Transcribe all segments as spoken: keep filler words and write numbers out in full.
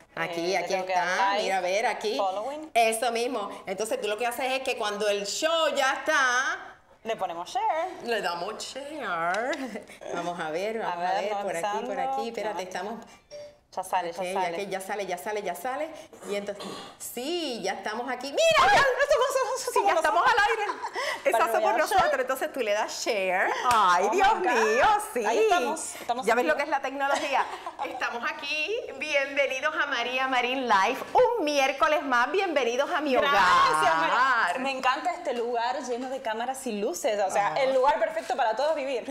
Aquí, Eh, aquí tengo que está, dar like, mira, a ver, aquí. following. Eso mismo. Entonces tú lo que haces es que cuando el show ya está, Le ponemos share. le damos share. Vamos a ver, vamos a ver, ver, no por aquí, por empezando. aquí. Espérate, No. estamos... Ya sale, Ok, ya ya sale. que ya sale, ya sale, ya sale. Y entonces, sí, ya estamos aquí. ¡Mira! Ya, sí, ya estamos al aire. Eso Para hace por que vean nosotros. share. Entonces tú le das share. ¡Ay, Oh Dios my God. mío! Sí. Ahí estamos, estamos ¿Ya ves aquí. lo que es la tecnología? Estamos aquí. Bienvenidos a María Marín Live. Un miércoles más. Bienvenidos a mi Gracias, hogar. María. Me encanta este lugar lleno de cámaras y luces. O sea, Oh. el lugar perfecto para todos vivir.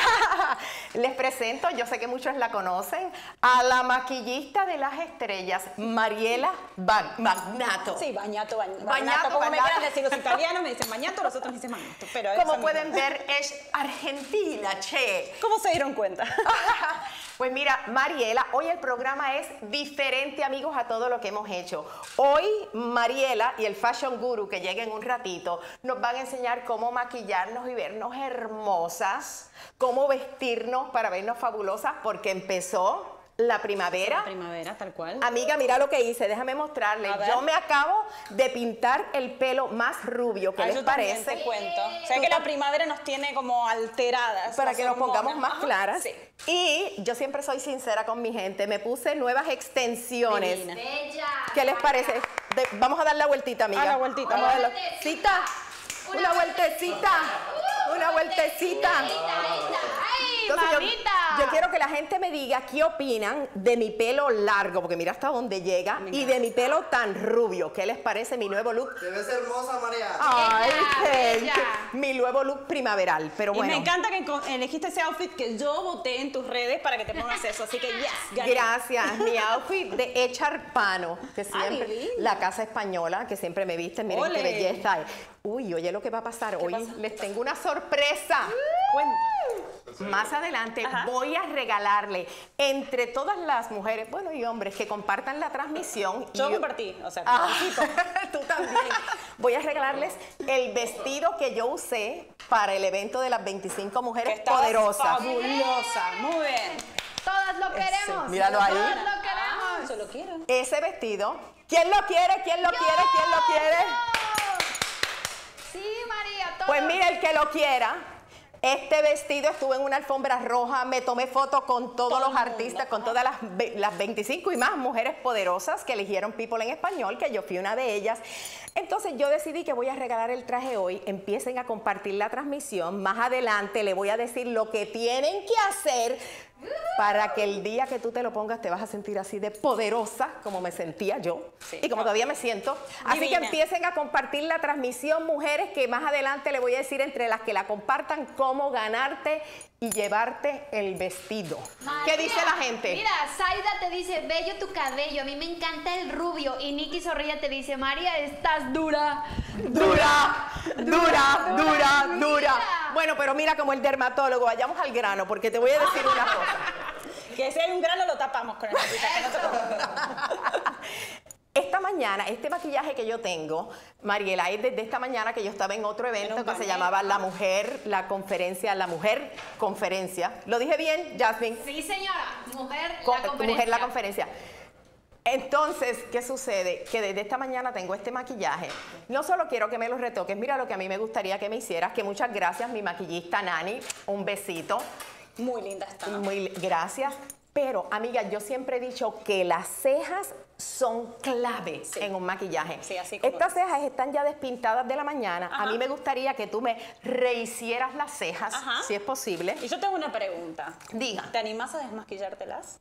Les presento, yo sé que muchos la conocen, a la maquillista de las estrellas, Mariela Ba- Magnato. Sí, bañato, bañato. Bañato, Como me bañato. quieran decir los italianos, me dicen bañato, los otros me dicen bañato. Pero esa Como misma. pueden ver, es argentina, che. ¿Cómo se dieron cuenta? Pues mira, Mariela, hoy el programa es diferente, amigos, a todo lo que hemos hecho. Hoy Mariela y el Fashion Guru, que llega en un ratito, nos van a enseñar cómo maquillarnos y vernos hermosas, cómo vestirnos para vernos fabulosas, porque empezó la primavera. Primavera, tal cual. Amiga, mira lo que hice, déjame mostrarle. A ver. Yo me acabo de pintar el pelo más rubio, ¿qué Ah, les yo también parece? te cuento. O sea Tú que la tam- primavera nos tiene como alteradas. Para las que nos pongamos hormonas. más Ajá, claras. Sí. Y yo siempre soy sincera con mi gente. Me puse nuevas extensiones. Divina. Bella. ¿Qué les parece? De- vamos a dar la vueltita, amiga. A la vueltita. Vamos a dar la Una vueltecita. Una vueltecita. Una vueltecita. Ahí está, ahí está. ¡Ay, Entonces, yo, mamita! yo quiero que la gente me diga qué opinan de mi pelo largo, porque mira hasta dónde llega, y de mi pelo tan rubio. ¿Qué les parece mi nuevo look? Te ves hermosa, María. Ay, Bella, thank bella. you. Mi nuevo look primaveral, pero Y bueno. me encanta que co- elegiste ese outfit que yo voté en tus redes para que te pongas eso. Así que, yes, gané. Gracias, mi outfit de Echarpano, que siempre, divino. la casa española, que siempre me viste, miren qué Ole. belleza. Uy, oye lo que va a pasar hoy, pasa? les tengo una sorpresa. Cuenta. Más adelante Ajá. voy a regalarle entre todas las mujeres, bueno, y hombres que compartan la transmisión. y Yo compartí, o sea, Ah, participo. tú también. Voy a regalarles el vestido que yo usé para el evento de las veinticinco Que mujeres estabas poderosas. fabulosa. Muy bien. Todas lo queremos. míralo ahí. Todas lo Ah, queremos. yo lo quiero. Ese vestido, ¿quién lo quiere? ¿Quién lo quiere? ¿Quién lo quiere? Sí, María, todas. Pues mira, el que lo quiera. Este vestido, estuve en una alfombra roja, me tomé fotos con todos Todo los el mundo, artistas, con ajá. todas las, ve- las veinticinco y más mujeres poderosas que eligieron People en Español, que yo fui una de ellas. Entonces yo decidí que voy a regalar el traje hoy, empiecen a compartir la transmisión, más adelante le voy a decir lo que tienen que hacer para que el día que tú te lo pongas te vas a sentir así de poderosa, como me sentía yo, Sí. y como todavía me siento. Así que Divina. empiecen a compartir la transmisión, mujeres, que más adelante le voy a decir entre las que la compartan cómo ganarte y llevarte el vestido. María, ¿Qué dice la gente? Mira, Zaida te dice, bello tu cabello, a mí me encanta el rubio. Y Nikki Zorrilla te dice, María, estás dura. Dura, dura, dura, dura. Mira. Bueno, pero mira como el dermatólogo, vayamos al grano, porque te voy a decir una cosa. Que si hay un grano lo tapamos con el tapita, que no te preocupes. Esta mañana, este maquillaje que yo tengo, Mariela, es desde esta mañana que yo estaba en otro evento En un que se panel. llamaba La Mujer, la conferencia, La Mujer Conferencia. ¿Lo dije bien, Jasmine? Sí, señora. Mujer, Co- la conferencia. Mujer la conferencia. Entonces, ¿qué sucede? Que desde esta mañana tengo este maquillaje. No solo quiero que me lo retoques, mira lo que a mí me gustaría que me hicieras, que muchas gracias, mi maquillista Nani, un besito. Muy linda está. Muy gracias. Pero, amiga, yo siempre he dicho que las cejas son clave Sí. en un maquillaje. Sí, así como Estas cejas están ya despintadas de la mañana. A Ajá. mí me gustaría que tú me rehicieras las cejas, Ajá. si es posible. Y yo tengo una pregunta. Diga. ¿Te animás a desmaquillártelas?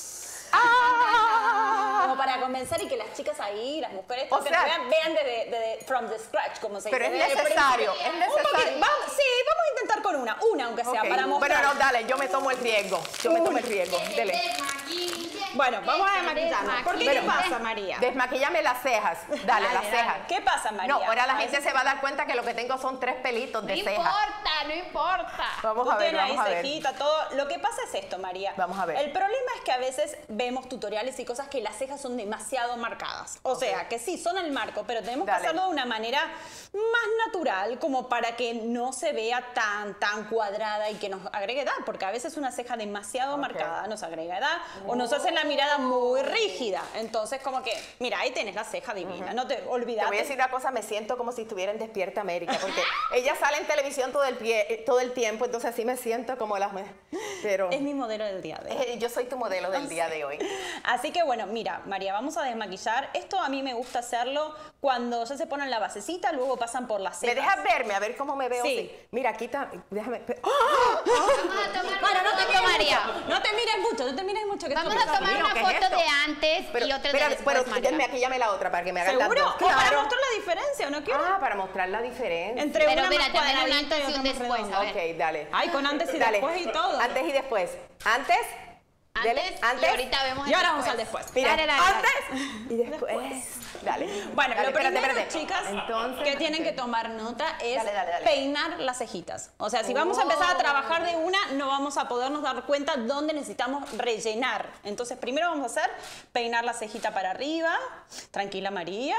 ¡Ah! Como para comenzar y que las chicas ahí, las mujeres, O que sea- vean, vean desde de, from the scratch, como se Pero dice. es desde el necesario, principio. es Un poquito. necesario. Vamos, sí, vamos a intentar con una, una aunque sea, Ok. para mostrar. Bueno, no, dale, yo me tomo el riesgo. Yo me tomo el riesgo. Dele. Desmaquille, Bueno, vamos a desmaquillarnos. ¿Por qué qué desmaquille. pasa, María? Desmaquillame las cejas. Dale, Dale, las dale. cejas. ¿Qué pasa, María? No, ahora la A gente veces- se va a dar cuenta que lo que tengo son tres pelitos No de ceja. importa, no importa. Vamos Tú a ver, tienes vamos a ahí ver. cejita, todo. Lo que pasa es esto, María. Vamos a ver. El problema es que a veces vemos tutoriales y cosas que las cejas son demasiado marcadas. O sea, que sí, son el marco, pero tenemos Dale. que hacerlo de una manera más natural, como para que no se vea tan, tan cuadrada y que nos agregue edad. Porque a veces una ceja demasiado Ok. marcada nos agrega edad o nos hace la la mirada muy rígida. Entonces, como que, mira, ahí tenés la ceja divina, uh-huh. no te olvides. Te voy a decir una cosa, me siento como si estuviera en Despierta América, porque ella sale en televisión todo el, pie, todo el tiempo, entonces así me siento como las... Pero es mi modelo del día de hoy. Eh, yo soy tu modelo del día de hoy. Así que bueno, mira, María, vamos a desmaquillar. Esto a mí me gusta hacerlo cuando ya se ponen la basecita, luego pasan por las cejas. ¿Me dejas verme? A ver cómo me veo. Sí. Así. Mira, aquí está, déjame... ¡Oh! Vamos a tomar Bueno, no te mires María. mucho, no te mires mucho, no te mires mucho. Que Vamos a tomar mío, una ¿qué es foto esto? de antes pero, y otra espera, de después, pero María. maquillame la otra para que me hagan las ¿Seguro? dos. ¿O para Claro. mostrar la diferencia, no quiero? Ah, para mostrar la diferencia. Entre Pero una mira, más también un cuadradita antes y otra un más después, redonda. a ver. Ok, dale. Ay, con antes y Dale. después y todo. Antes y después. Antes. Dele, Antes, antes. y ahorita vemos el Y ahora vamos al después. Mira, Dale, dale, dale. antes y después. Dale. Bueno, Dale, lo espérate, primero, espérate. chicas, Entonces, que tienen ok. que tomar nota es Dale, dale, dale. peinar las cejitas. O sea, si vamos a empezar a trabajar de una, no vamos a podernos dar cuenta dónde necesitamos rellenar. Entonces, primero vamos a hacer peinar la cejita para arriba. Tranquila, María.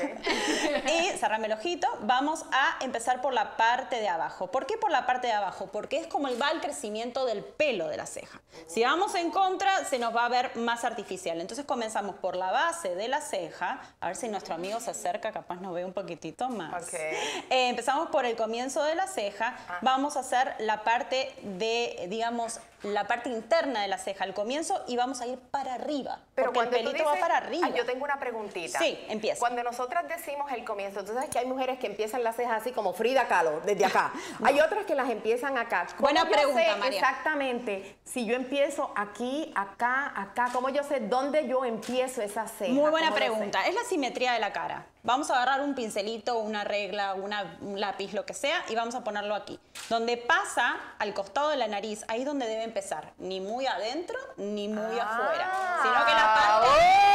Ok. Y cerrame el ojito. Vamos a empezar por la parte de abajo. ¿Por qué por la parte de abajo? Porque es como va el crecimiento del pelo de la ceja. Si vamos en contra, se nos va a ver más artificial. Entonces comenzamos por la base de la ceja. A ver si nuestro amigo se acerca, capaz nos ve un poquitito más. Okay. Eh, empezamos por el comienzo de la ceja. Ah. Vamos a hacer la parte de, digamos, la parte interna de la ceja al comienzo y vamos a ir para arriba. Pero porque el cuando tú pelito va dices- para arriba. Ah, yo tengo una preguntita. Sí, empieza. Cuando nosotras decimos el comienzo, tú sabes que hay mujeres que empiezan las cejas así como Frida Kahlo, desde acá. Hay otras que las empiezan acá. ¿Cómo Buena yo pregunta, sé María. exactamente si yo empiezo aquí, acá, acá? ¿Cómo yo sé dónde yo empiezo esa ceja? Muy buena ¿Cómo lo sé? pregunta. Es la simetría de la cara. Vamos a agarrar un pincelito, una regla, una, un lápiz, lo que sea, y vamos a ponerlo aquí. Donde pasa al costado de la nariz, ahí es donde debe empezar. Ni muy adentro, ni muy Ah. afuera. Sino que la parte...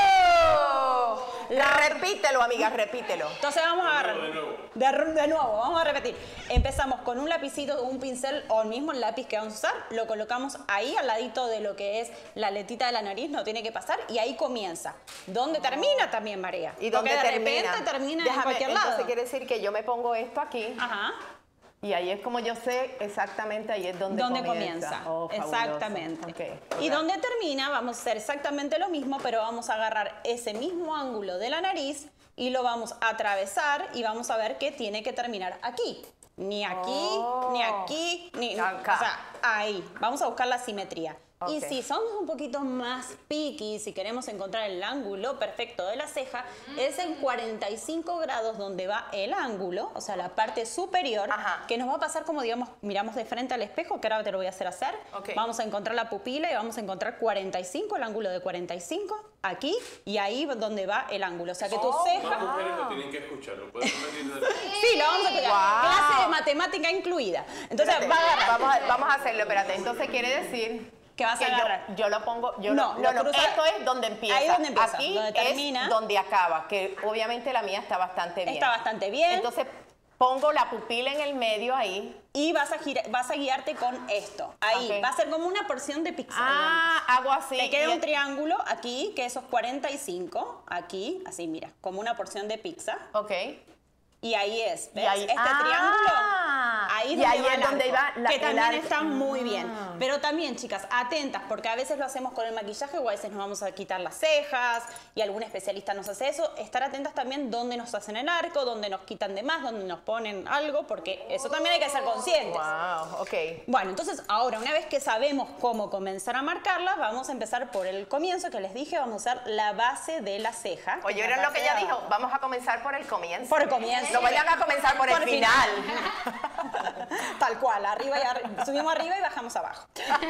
¡Oh! Repítelo, amiga, repítelo. Entonces vamos a agarrar. De, de nuevo, vamos a repetir. Empezamos con un lapicito, un pincel o el mismo lápiz que vamos a usar. Lo colocamos ahí al ladito de lo que es la letita de la nariz, no tiene que pasar. Y ahí comienza. ¿Dónde termina también, María? ¿Y Porque dónde de termina? repente termina Déjame, en cualquier entonces lado. quiere decir que yo me pongo esto aquí. Ajá. Y ahí es como yo sé exactamente, ahí es donde ¿Dónde comienza. comienza? Oh, fabuloso. Exactamente. Ok. Y donde termina, vamos a hacer exactamente lo mismo, pero vamos a agarrar ese mismo ángulo de la nariz y lo vamos a atravesar y vamos a ver que tiene que terminar aquí. Ni aquí, Oh. ni aquí, ni... Acá. O sea, ahí. Vamos a buscar la simetría. Y Ok. si somos un poquito más picky, si queremos encontrar el ángulo perfecto de la ceja, es en cuarenta y cinco grados donde va el ángulo, o sea, la parte superior, Ajá. que nos va a pasar como, digamos, miramos de frente al espejo, que ahora te lo voy a hacer hacer. Ok. Vamos a encontrar la pupila y vamos a encontrar cuarenta y cinco, el ángulo de cuarenta y cinco, aquí, y ahí donde va el ángulo. O sea, que tu Oh, ceja... Las mujeres lo tienen que escuchar, lo pueden repetir de- Sí, lo vamos a escuchar. Wow. Clase de matemática incluida. Entonces, Espérate, va a agarrar. Vamos a, vamos a hacerlo, espérate. Entonces quiere decir ¿Qué vas a que yo- agarrar? Yo, lo pongo, yo No, lo, lo no, no, cruzas- esto es donde empieza. ahí es donde empieza, Aquí donde termina. es donde acaba, que obviamente la mía está bastante bien. Está bastante bien. Entonces pongo la pupila en el medio ahí. Y vas a, gira- vas a guiarte con esto. Ahí. Ok. Va a ser como una porción de pizza. Ah, hago así. Te queda y- un triángulo aquí, que esos cuarenta y cinco, aquí, así mira, como una porción de pizza. Ok. Y ahí es, ¿ves? Y ahí- este ah, triángulo, ahí es y donde ahí va es el donde arco, va la- que el también arco. está muy bien. Ah. Pero también, chicas, atentas, porque a veces lo hacemos con el maquillaje o a veces nos vamos a quitar las cejas y algún especialista nos hace eso. Estar atentas también dónde nos hacen el arco, dónde nos quitan de más, dónde nos ponen algo, porque eso también hay que ser conscientes. Wow, ok. Bueno, entonces ahora, una vez que sabemos cómo comenzar a marcarlas, vamos a empezar por el comienzo que les dije, vamos a usar la base de la ceja. que Oye, es la ¿vieron lo parte que de ella dijo? abajo. Vamos a comenzar por el comienzo. Por el comienzo. No vayan a comenzar por, el Por final. Tal cual, arriba y arri- subimos arriba y bajamos abajo.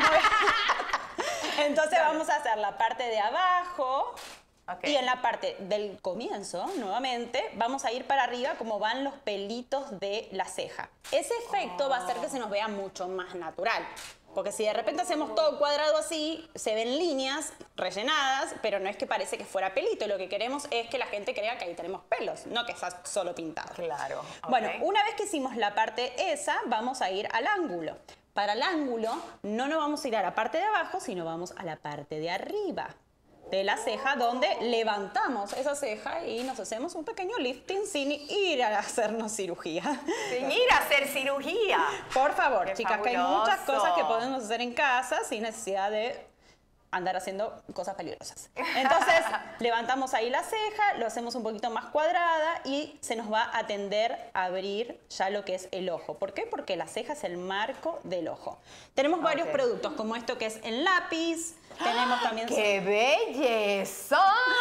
Entonces vamos a hacer la parte de abajo. Ok. Y en la parte del comienzo, nuevamente, vamos a ir para arriba como van los pelitos de la ceja. Ese efecto va a hacer que se nos vea mucho más natural. Porque si de repente hacemos todo cuadrado así, se ven líneas rellenadas, pero no es que parece que fuera pelito. Y lo que queremos es que la gente crea que ahí tenemos pelos, no que está solo pintado. Claro. Bueno, ok. una vez que hicimos la parte esa, vamos a ir al ángulo. Para el ángulo, no nos vamos a ir a la parte de abajo, sino vamos a la parte de arriba de la ceja, donde levantamos esa ceja y nos hacemos un pequeño lifting sin ir a hacernos cirugía. Sin ir a hacer cirugía. Por favor, Qué chicas, que hay muchas fabuloso. cosas que podemos hacer en casa sin necesidad de andar haciendo cosas peligrosas. Entonces, levantamos ahí la ceja, lo hacemos un poquito más cuadrada y se nos va a tender a abrir ya lo que es el ojo. ¿Por qué? Porque la ceja es el marco del ojo. Tenemos varios Ok. productos, como esto que es el lápiz, tenemos también... ¡Qué belleza!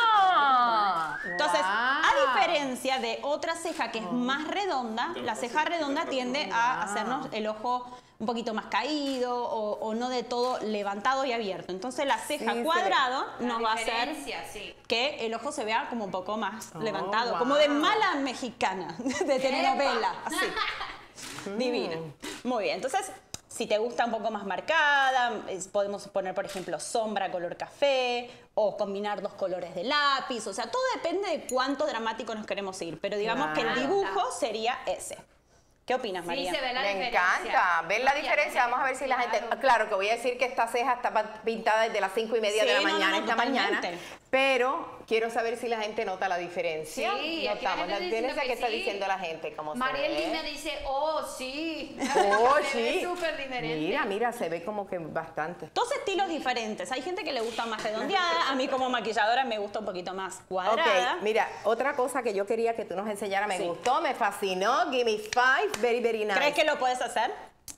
Entonces, Wow. a diferencia de otra ceja que es más redonda, la ceja redonda tiende a hacernos el ojo un poquito más caído o, o no de todo levantado y abierto. Entonces, la ceja Sí, se cuadrado La nos va a hacer diferencia, sí. que el ojo se vea como un poco más Oh, levantado, wow. como de mala mexicana, de telenovela, así. Divino. Muy bien, entonces, si te gusta un poco más marcada, es- podemos poner, por ejemplo, sombra color café o combinar dos colores de lápiz. O sea, todo depende de cuánto dramático nos queremos ir. Pero digamos que el Claro. dibujo sería ese. ¿Qué opinas, Sí, María? se ve la Me diferencia. encanta. ¿Ven la No, y diferencia? aparte, Vamos a ver si la gente... claro. Claro, que voy a decir que esta ceja está pintada desde las cinco y media Sí, de la no, no, mañana no, esta mañana. totalmente. Pero quiero saber si la gente nota la diferencia. Sí, aquí la Notamos gente la está diferencia diciendo que que está sí. diciendo la gente. Como se Mariel ve. Lina dice, oh, sí. Oh, Se ve sí. súper diferente. Mira, mira, se ve como que bastante. Dos estilos diferentes. Hay gente que le gusta más redondeada. A mí como maquilladora me gusta un poquito más cuadrada. Ok, mira, otra cosa que yo quería que tú nos enseñaras, me Sí. gustó, me fascinó. Give me five, very, very nice. ¿Crees que lo puedes hacer?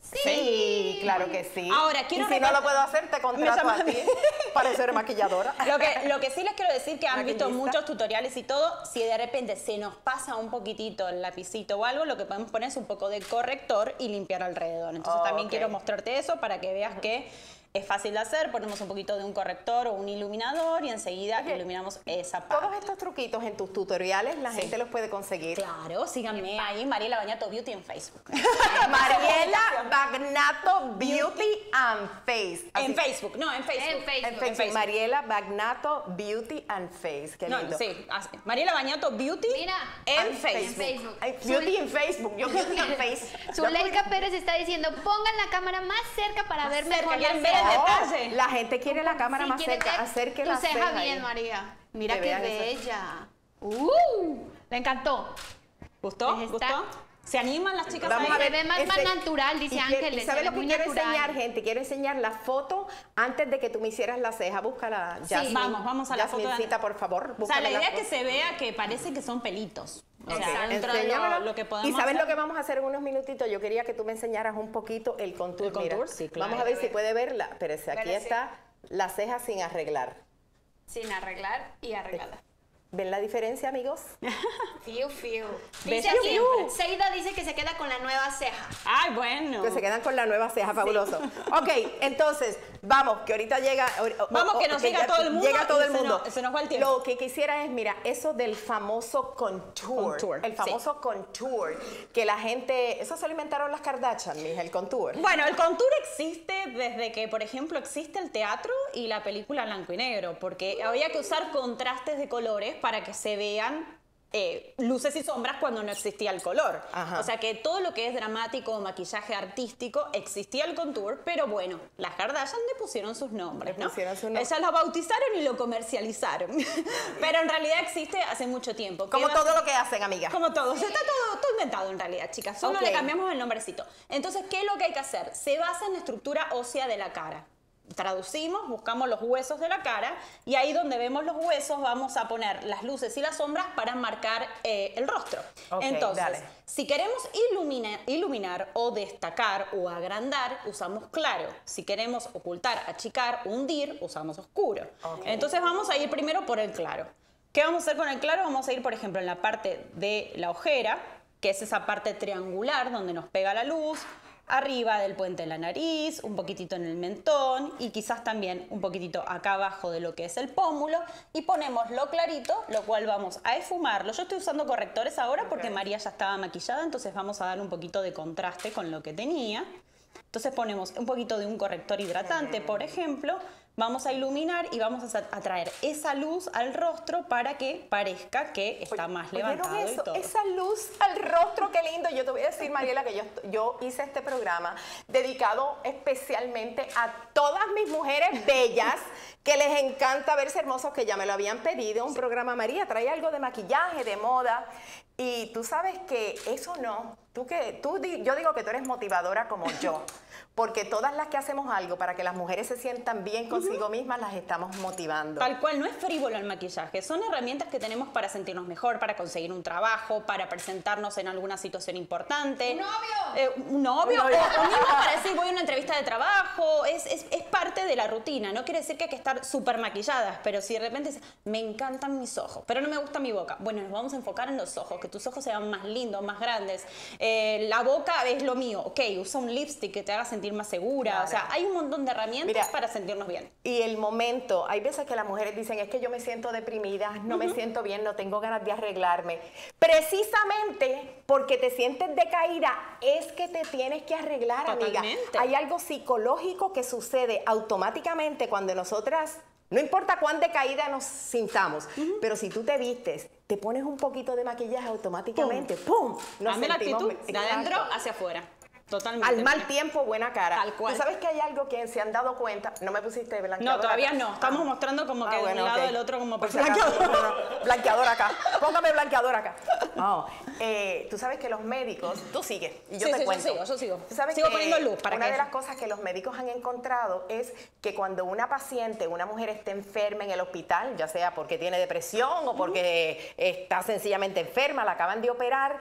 Sí, claro que sí. Ahora, quiero y si no recordar- lo puedo hacer, te contrato Me a llaman- ti para ser maquilladora. Lo que, lo que sí les quiero decir que han visto Maquillista. muchos tutoriales y todo, si de repente se nos pasa un poquitito el lapicito o algo, lo que podemos poner es un poco de corrector y limpiar alrededor. Entonces Oh, también ok. quiero mostrarte eso para que veas que es fácil de hacer. Ponemos un poquito de un corrector o un iluminador y enseguida Oye, iluminamos esa parte. Todos estos truquitos en tus tutoriales la Sí. gente los puede conseguir. Claro, síganme ahí, Mariela Bañato Beauty en Facebook. Mariela Bagnato Beauty and Face. Así- En Facebook, no, en Facebook. En Facebook. En Facebook. Facebook. Mariela Bagnato Beauty and Face. Qué No, lindo. sí, así. Mariela Bañato Beauty Mira, en And Facebook. Facebook. Ay, beauty en Facebook. Yo Beauty and Face. Zuleika Pérez está diciendo, pongan la cámara más cerca para ver cerca, mejor la quieren ver el ceja. detalle. La gente quiere la cámara Sí, más quiere cerca. ver Acerque tu la ceja ceja bien, ahí. María. Mira Que qué vean eso. bella. Uh, le encantó. ¿Gustó? Pues está- ¿Gustó? ¿Se animan las chicas Vamos ahí? a ver. Se ve más- más natural, dice y que- Ángeles, ¿Y sabes se lo ve que muy quiero natural. enseñar, gente? Quiero enseñar la foto antes de que tú me hicieras la ceja. Búscala, Jasmine. Vamos, vamos a la foto de- Jasmincita, por favor. O sea, la búscame idea es foto. que se vea que parece que son pelitos. O sea, Exacto. dentro de lo, Enséñamelo. lo que podemos Y sabes hacer. lo que vamos a hacer en unos minutitos. Yo quería que tú me enseñaras un poquito el contour. El contour, Mira, sí, claro. Vamos a ver si puede verla. Espérese, aquí Espérese. está la ceja sin arreglar. Sin arreglar y arreglada. ¿Ven la diferencia, amigos? Fiu, fiu. ¿Ves? Dice aquí, Siempre. Seida dice que se queda con la nueva ceja. Ay, bueno. Que se quedan con la nueva ceja, fabuloso. Ok, entonces, vamos, que ahorita llega... o- o- Vamos, o- que nos ya llega todo el mundo Llega todo y el se mundo. nos- se nos va el tiempo. Lo que quisiera es, mira, eso del famoso contour. Contour, El famoso contour. Que la gente... Eso se lo inventaron las Kardashian, mija, el contour. Bueno, el contour existe desde que, por ejemplo, existe el teatro y la película blanco y negro, porque había que usar contrastes de colores para que se vean eh, luces y sombras cuando no existía el color. Ajá. O sea que todo lo que es dramático o maquillaje artístico existía el contour, pero bueno, las Kardashian le pusieron sus nombres, Le ¿no? pusieron sus nombres. Ellas lo bautizaron y lo comercializaron. Pero en realidad existe hace mucho tiempo. Como ¿Qué todo va- lo que hacen, amiga. Como todo, se está todo, todo inventado en realidad, chicas. Solo Ok. le cambiamos el nombrecito. Entonces, ¿qué es lo que hay que hacer? Se basa en la estructura ósea de la cara. Traducimos, buscamos los huesos de la cara y ahí donde vemos los huesos vamos a poner las luces y las sombras para marcar eh, el rostro. Ok, Entonces, dale. si queremos ilumina- iluminar o destacar o agrandar, usamos claro. Si queremos ocultar, achicar, hundir, usamos oscuro. Ok. Entonces vamos a ir primero por el claro. ¿Qué vamos a hacer con el claro? Vamos a ir, por ejemplo, en la parte de la ojera, que es esa parte triangular donde nos pega la luz, arriba del puente de la nariz, un poquitito en el mentón y quizás también un poquitito acá abajo de lo que es el pómulo y ponemos lo clarito, lo cual vamos a esfumarlo. Yo estoy usando correctores ahora porque Ok. María ya estaba maquillada, entonces vamos a dar un poquito de contraste con lo que tenía. Entonces ponemos un poquito de un corrector hidratante, por ejemplo, vamos a iluminar y vamos a sa- a traer esa luz al rostro para que parezca que está más ¿Oyeron levantado y eso? todo. Esa luz al rostro, qué lindo. Yo te voy a decir, Mariela, que yo, yo hice este programa dedicado especialmente a todas mis mujeres bellas que les encanta verse hermosos, que ya me lo habían pedido. Un programa, María, trae algo de maquillaje, de moda. Y tú sabes que eso no. Tú que, tú, di- yo digo que tú eres motivadora como yo, porque todas las que hacemos algo para que las mujeres se sientan bien consigo mismas, las estamos motivando. Tal cual, no es frívolo el maquillaje, son herramientas que tenemos para sentirnos mejor, para conseguir un trabajo, para presentarnos en alguna situación importante. ¡Un novio! Eh, un novio, Un o, novio. o mismo para decir voy a una entrevista de trabajo, es, es, es parte de la rutina, no quiere decir que hay que estar súper maquilladas, pero si de repente dices, me encantan mis ojos, pero no me gusta mi boca, bueno, nos vamos a enfocar en los ojos, que tus ojos sean más lindos, más grandes, eh, la boca es lo mío, ok, usa un lipstick que te haga sentir más segura, Claro. o sea, hay un montón de herramientas Mira, para sentirnos bien. Y el momento, hay veces que las mujeres dicen, es que yo me siento deprimida, no me siento bien, no tengo ganas de arreglarme. Precisamente porque te sientes decaída, es que te tienes que arreglar, amiga. Totalmente. Hay algo psicológico que sucede automáticamente cuando nosotras, no importa cuán decaída nos sintamos, pero si tú te vistes, te pones un poquito de maquillaje automáticamente, ¡pum! Nos Dame la sentimos actitud me- de adentro Exacto. hacia afuera. Totalmente. Al mal tiempo, buena cara. Tal cual. Tú sabes que hay algo que se han dado cuenta. No me pusiste blanqueador. No, todavía acá? no. Estamos Ah. mostrando como Ah, que bueno, de un lado ok. del otro como Por si blanqueador. acaso, no, no, blanqueador acá. Póngame blanqueador acá. Oh, eh, tú sabes que los médicos. Tú sigues y yo Sí, te sí, yo cuento. sigo, yo sigo. Tú sabes Sigo que poniendo luz para una que- de las cosas que los médicos han encontrado es que cuando una paciente, una mujer está enferma en el hospital, ya sea porque tiene depresión o porque está sencillamente enferma, la acaban de operar,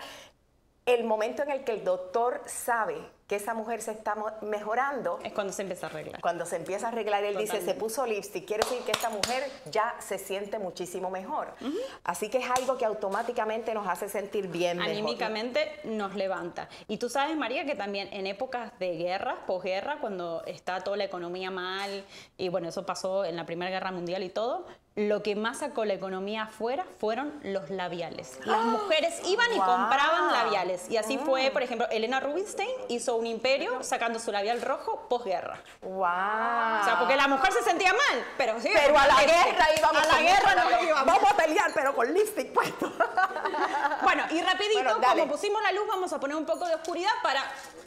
el momento en el que el doctor sabe que esa mujer se está mo- mejorando, Es cuando se empieza a arreglar. cuando se empieza a arreglar, él dice, Totalmente. se puso lipstick, quiere decir que esta mujer ya se siente muchísimo mejor. Así que es algo que automáticamente nos hace sentir bien mejor. Anímicamente nos levanta. Y tú sabes, María, que también en épocas de guerra, posguerra, cuando está toda la economía mal, y bueno, eso pasó en la Primera Guerra Mundial y todo, lo que más sacó la economía afuera fueron los labiales. Las mujeres iban y ¡Wow! compraban labiales. Y así fue, por ejemplo, Elena Rubinstein hizo un imperio sacando su labial rojo posguerra. ¡Wow! O sea, porque la mujer se sentía mal, pero sí. Pero a la este, guerra íbamos. A la con guerra mucho no calor. íbamos. Vamos a pelear, pero con lipstick puesto. Bueno, y rapidito, Bueno, dale. como pusimos la luz, vamos a poner un poco de oscuridad para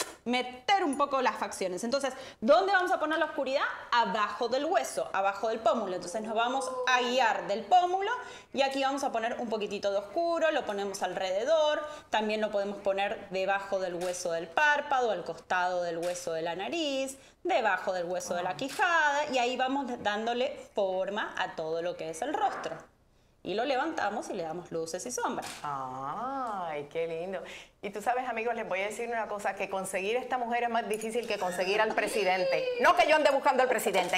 meter un poco las facciones. Entonces, ¿dónde vamos a poner la oscuridad? Abajo del hueso, abajo del pómulo. Entonces nos vamos a guiar del pómulo y aquí vamos a poner un poquitito de oscuro, lo ponemos alrededor, también lo podemos poner debajo del hueso del párpado, al costado del hueso de la nariz, debajo del hueso de la quijada y ahí vamos dándole forma a todo lo que es el rostro. Y lo levantamos y le damos luces y sombras. Ay, qué lindo. Y tú sabes, amigos, les voy a decir una cosa, que conseguir esta mujer es más difícil que conseguir al presidente. No que yo ande buscando al presidente,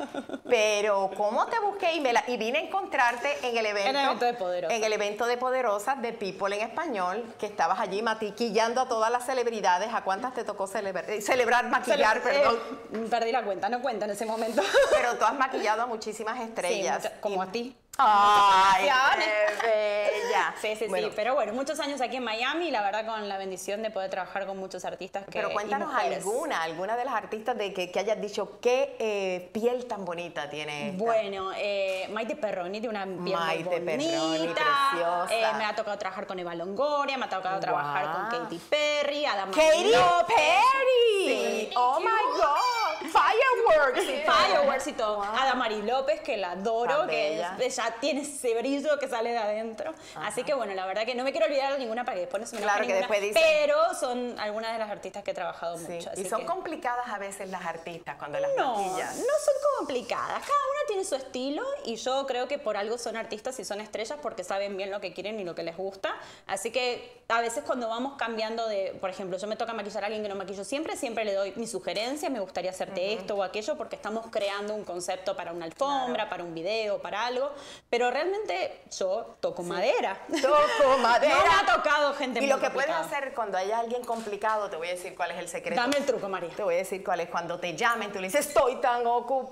pero cómo te busqué y, me la, y vine a encontrarte en el evento, En el evento de Poderosas. en el evento de Poderosas de People en Español, que estabas allí matiquillando a todas las celebridades. ¿A cuántas te tocó celebrar, eh, celebrar maquillar, Cele- perdón? eh, perdí la cuenta, no cuenta en ese momento. Pero tú has maquillado a muchísimas estrellas. Sí, mucha- como Y- a ti. ¡Ay, Muchas qué bella! Sí, sí, Bueno, sí. Pero bueno, muchos años aquí en Miami, la verdad con la bendición de poder trabajar con muchos artistas que Pero y cuéntanos mujeres. alguna, alguna de las artistas de que, que hayas dicho qué eh, piel tan bonita tiene esta. Bueno, eh, Maite Perroni tiene una piel Maite muy Perroni, bonita. preciosa. Eh, me ha tocado trabajar con Eva Longoria, me ha tocado trabajar Guau. con Katy Perry, Adam Katy López. Perry. Sí. Oh my God. Fireworks. y todo. Fireworks y todo. Adamari López, que la adoro, Tan que bella. es- ella tiene ese brillo que sale de adentro. Así que bueno, la verdad que no me quiero olvidar de ninguna para que después no se me enoje Claro, que ninguna, después dicen- pero son algunas de las artistas que he trabajado Sí, mucho. y así son que- complicadas a veces las artistas cuando las no, maquillas. no son complicadas. Cada una tiene su estilo y yo creo que por algo son artistas y son estrellas porque saben bien lo que quieren y lo que les gusta. Así que a veces cuando vamos cambiando de, por ejemplo, yo me toca maquillar a alguien que no maquillo siempre, siempre le doy mi sugerencia, me gustaría hacerte esto o aquello porque estamos creando un concepto para una alfombra, para un video, para algo. Pero realmente yo toco madera. Toco madera. No me ha tocado gente Y muy lo que puedes complicada. hacer cuando haya alguien complicado, te voy a decir cuál es el secreto. Dame el truco, María. Te voy a decir cuál es. Cuando te llamen, tú le dices, estoy tan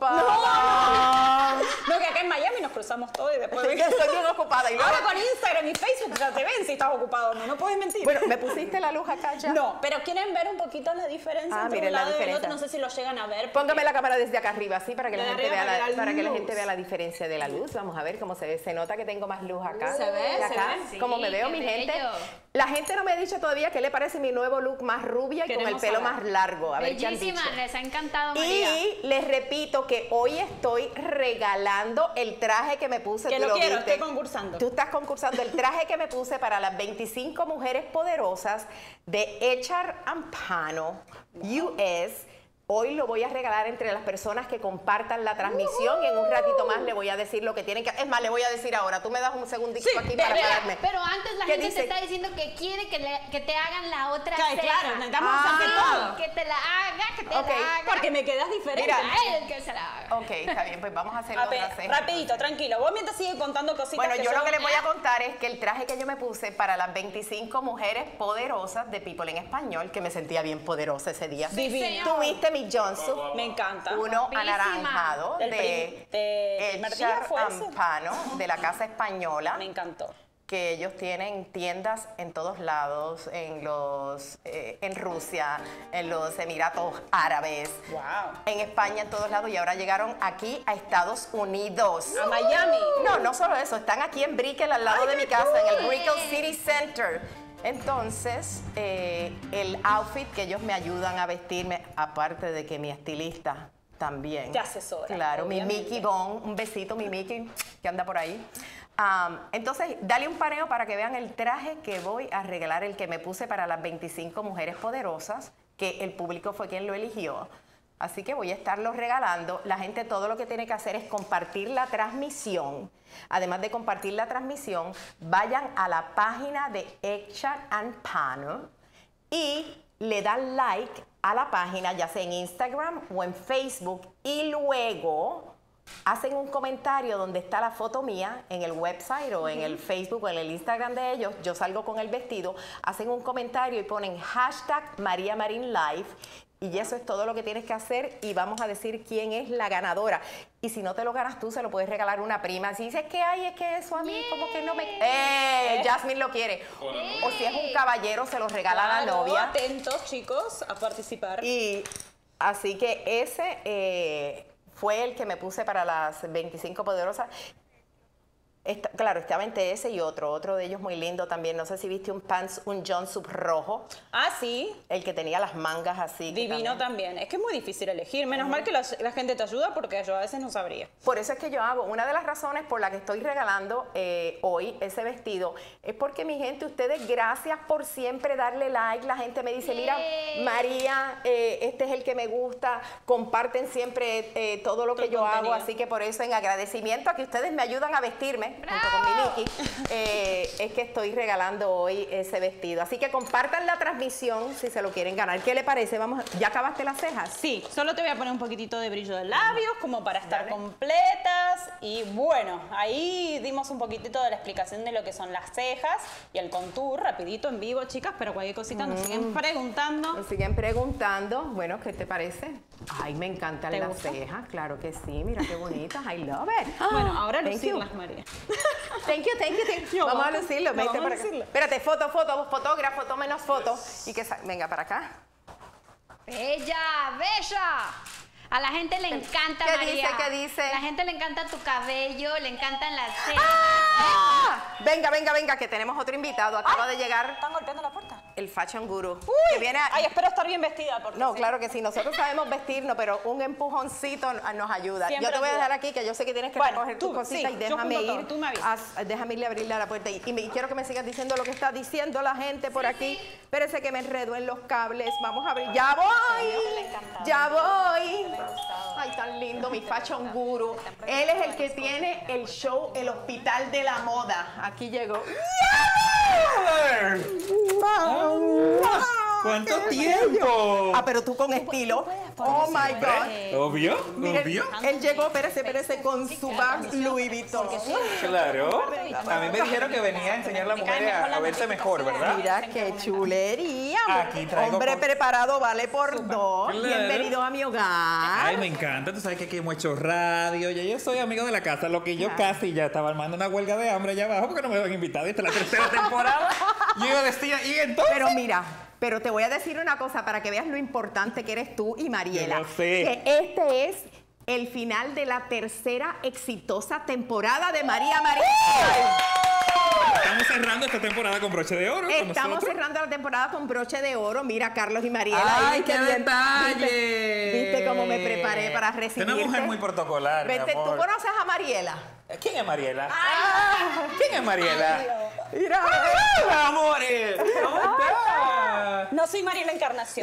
ocupada. No, que acá en Miami nos cruzamos todo y después... Estoy, estoy bien ocupada. Y luego- Ahora con Instagram y Facebook ya te ven si estás ocupado o no, no puedes mentir. Bueno, ¿me pusiste la luz acá ya? no, pero quieren ver un poquito la diferencia Ah, entre miren un la lado y el diferencia. otro, no sé si lo llegan a ver. porque- Póngame la cámara cámara desde acá arriba, así, para que, la De gente, arriba vea para la, que la para que la luz. gente vea la diferencia de la luz. Vamos a ver cómo se ve. Se nota que tengo más luz acá. Se ve, que se acá. ve. Sí, Como me veo, qué mi gente. bello. La gente no me ha dicho todavía qué le parece mi nuevo look más rubia y con el Queremos pelo saber. más largo. A ver qué han Bellísima, dicho. les ha encantado, María. Y les repito que hoy estoy regalando el traje que me puse. Que tú lo quiero, viste. estoy concursando. Tú estás concursando el traje que me puse para las veinticinco mujeres poderosas de Echar Ampano, U S. Hoy lo voy a regalar entre las personas que compartan la transmisión y en un ratito más le voy a decir lo que tienen que... Es más, le voy a decir ahora. Tú me das un segundito Sí, aquí ve, para ve, pararme. Pero antes la ¿Qué gente dice? te está diciendo que quiere que, le- que te hagan la otra Claro, ceja. claro, necesitamos Ah. hacer todo. Que te la haga, que te Ok, la haga. Porque me quedas diferente. Mira, A él que se la haga. Ok, está bien, pues vamos a hacer Ape- otra ceja. rapidito, tranquilo. Vos mientras sigue contando cositas. Bueno, que yo lo son- que les voy a contar es que el traje que yo me puse para las veinticinco mujeres poderosas de People en Español, que me sentía bien poderosa ese día. Divino. Tuviste mi jumpsuit, Me encanta. uno Guapísima. anaranjado Del de prim- de- primer día Echar fue ese. Ampano, de la Casa Española, Me encantó. que ellos tienen tiendas en todos lados, en los, eh, en Rusia, en los Emiratos Árabes, Wow. en España, en todos lados, y ahora llegaron aquí a Estados Unidos. A Miami. No, no solo eso, están aquí en Brickell, al lado Ay, de mi qué casa, en el cool. Brickell City Center. Entonces, eh, el outfit que ellos me ayudan a vestirme, aparte de que mi estilista también. Te asesora, Claro, obviamente. mi Mickey Bone, un besito, mi Mickey, que anda por ahí. Am, entonces, dale un paneo para que vean el traje que voy a regalar, el que me puse para las veinticinco mujeres poderosas, que el público fue quien lo eligió. Así que voy a estarlo regalando. La gente todo lo que tiene que hacer es compartir la transmisión. Además de compartir la transmisión, vayan a la página de Echar Ampano y le dan like a la página, ya sea en Instagram o en Facebook, y luego hacen un comentario donde está la foto mía en el website o en el Facebook o en el Instagram de ellos. Yo salgo con el vestido, hacen un comentario y ponen hashtag María Marín Live. Y eso es todo lo que tienes que hacer y vamos a decir quién es la ganadora. Y si no te lo ganas tú, se lo puedes regalar a una prima. Si dices que hay, es que eso a mí como que no me... ¡Eh! Jasmine lo quiere. O si es un caballero, se lo regala a la Claro, novia. atentos, chicos, a participar. Y así que ese eh, fue el que me puse para las veinticinco poderosas. Esta- claro, estaba entre ese y otro. Otro de ellos muy lindo también. No sé si viste un pants, un jumpsuit rojo. Ah, sí. El que tenía las mangas así. que Divino también- también. Es que es muy difícil elegir. Menos mal que la, la gente te ayuda porque yo a veces no sabría. Por eso es que yo hago, una de las razones por la que estoy regalando eh, hoy ese vestido es porque mi gente, ustedes gracias por siempre darle like. La gente me dice, mira, Yay. María, eh, este es el que me gusta, comparten siempre eh, todo lo que Tu yo contenido. hago, así que por eso en agradecimiento a que ustedes me ayudan a vestirme, junto con mi Mickey, eh, es que estoy regalando hoy ese vestido. Así que compartan la transmisión si se lo quieren ganar. ¿Qué le parece? Vamos, ¿ya acabaste las cejas? Sí, solo te voy a poner un poquitito de brillo de labios como para estar Dale. completas. Y bueno, ahí dimos un poquitito de la explicación de lo que son las cejas y el contour, rapidito en vivo, chicas, pero cualquier cosita nos siguen preguntando. Nos siguen preguntando, bueno, ¿qué te parece? Ay, me encantan ¿Te las gusta? cejas, claro que sí, mira qué bonitas, I love it. Bueno, ahora Thank you. lucirlas, María. Thank you, thank you, thank you. Yo, Vamos a vamos. lucirlo, No, vente vamos a para acá. lucirlo. Espérate, foto, foto, fotógrafo, tómenos fotos. Y que sa- venga para acá. Bella, bella. A la gente le encanta, ¿Qué María. dice, qué dice? La gente le encanta tu cabello, le encantan las cejas. ¡Ah! Venga, venga, venga, que tenemos otro invitado. Acaba de llegar ¿Están golpeando la puerta? el Fashion Guru. Uy, que viene a- ay, espero estar bien vestida. Porque No, sí. claro que sí. Nosotros sabemos vestirnos, pero un empujoncito nos ayuda. Siempre yo te voy a ayuda. dejar aquí, que yo sé que tienes que Bueno, recoger tú, tus cositas sí, y yo déjame junto ir. todo, tú me avisas. Haz- déjame irle a abrirle a la puerta. Y, y me- y quiero que me sigas diciendo lo que está diciendo la gente por aquí. Espérese que me enredo en los cables. Vamos a abrir. ¡Ya voy! ¡Ya voy! Ay, tan lindo, mi Fashion Guru. Él es el que tiene el show El Hospital de la Moda. Aquí llegó. ¿Cuánto ¡Qué tiempo? bello! Ah, pero tú con estilo. Oh my God. ¿Obvio? Miren, ¿Obvio? él llegó, espérese, espérese, con su bag Louis Vuitton. Claro. A mí me dijeron que venía a enseñar a las mujeres a, a verse mejor, ¿verdad? Mira qué chulería. Aquí traigo Hombre con- preparado vale por dos. Claro. Bienvenido a mi hogar. Ay, me encanta. Tú sabes que aquí hemos hecho radio. Ya yo soy amigo de la casa. Lo que yo casi ya estaba armando una huelga de hambre allá abajo porque no me habían invitado. Esta es la tercera temporada. Yo iba a decir, y entonces. Pero mira, pero te voy a decir una cosa para que veas lo importante que eres tú y María. Mariela. Yo lo sé. Que este es el final de la tercera exitosa temporada de María Marín. Estamos cerrando esta temporada con broche de oro. con Estamos nosotros. cerrando la temporada con broche de oro. Mira, Carlos y Mariela. ¡Ay, ahí, qué bien. detalle! ¿Viste, viste cómo me preparé para recibirte? Una mujer muy protocolar, mi Vete, ¿tú amor. conoces a Mariela? ¿Quién es Mariela? ¿Quién es Mariela? Mira. ¡Hola, amores! ¿Cómo estás? No soy Mariela Encarnación.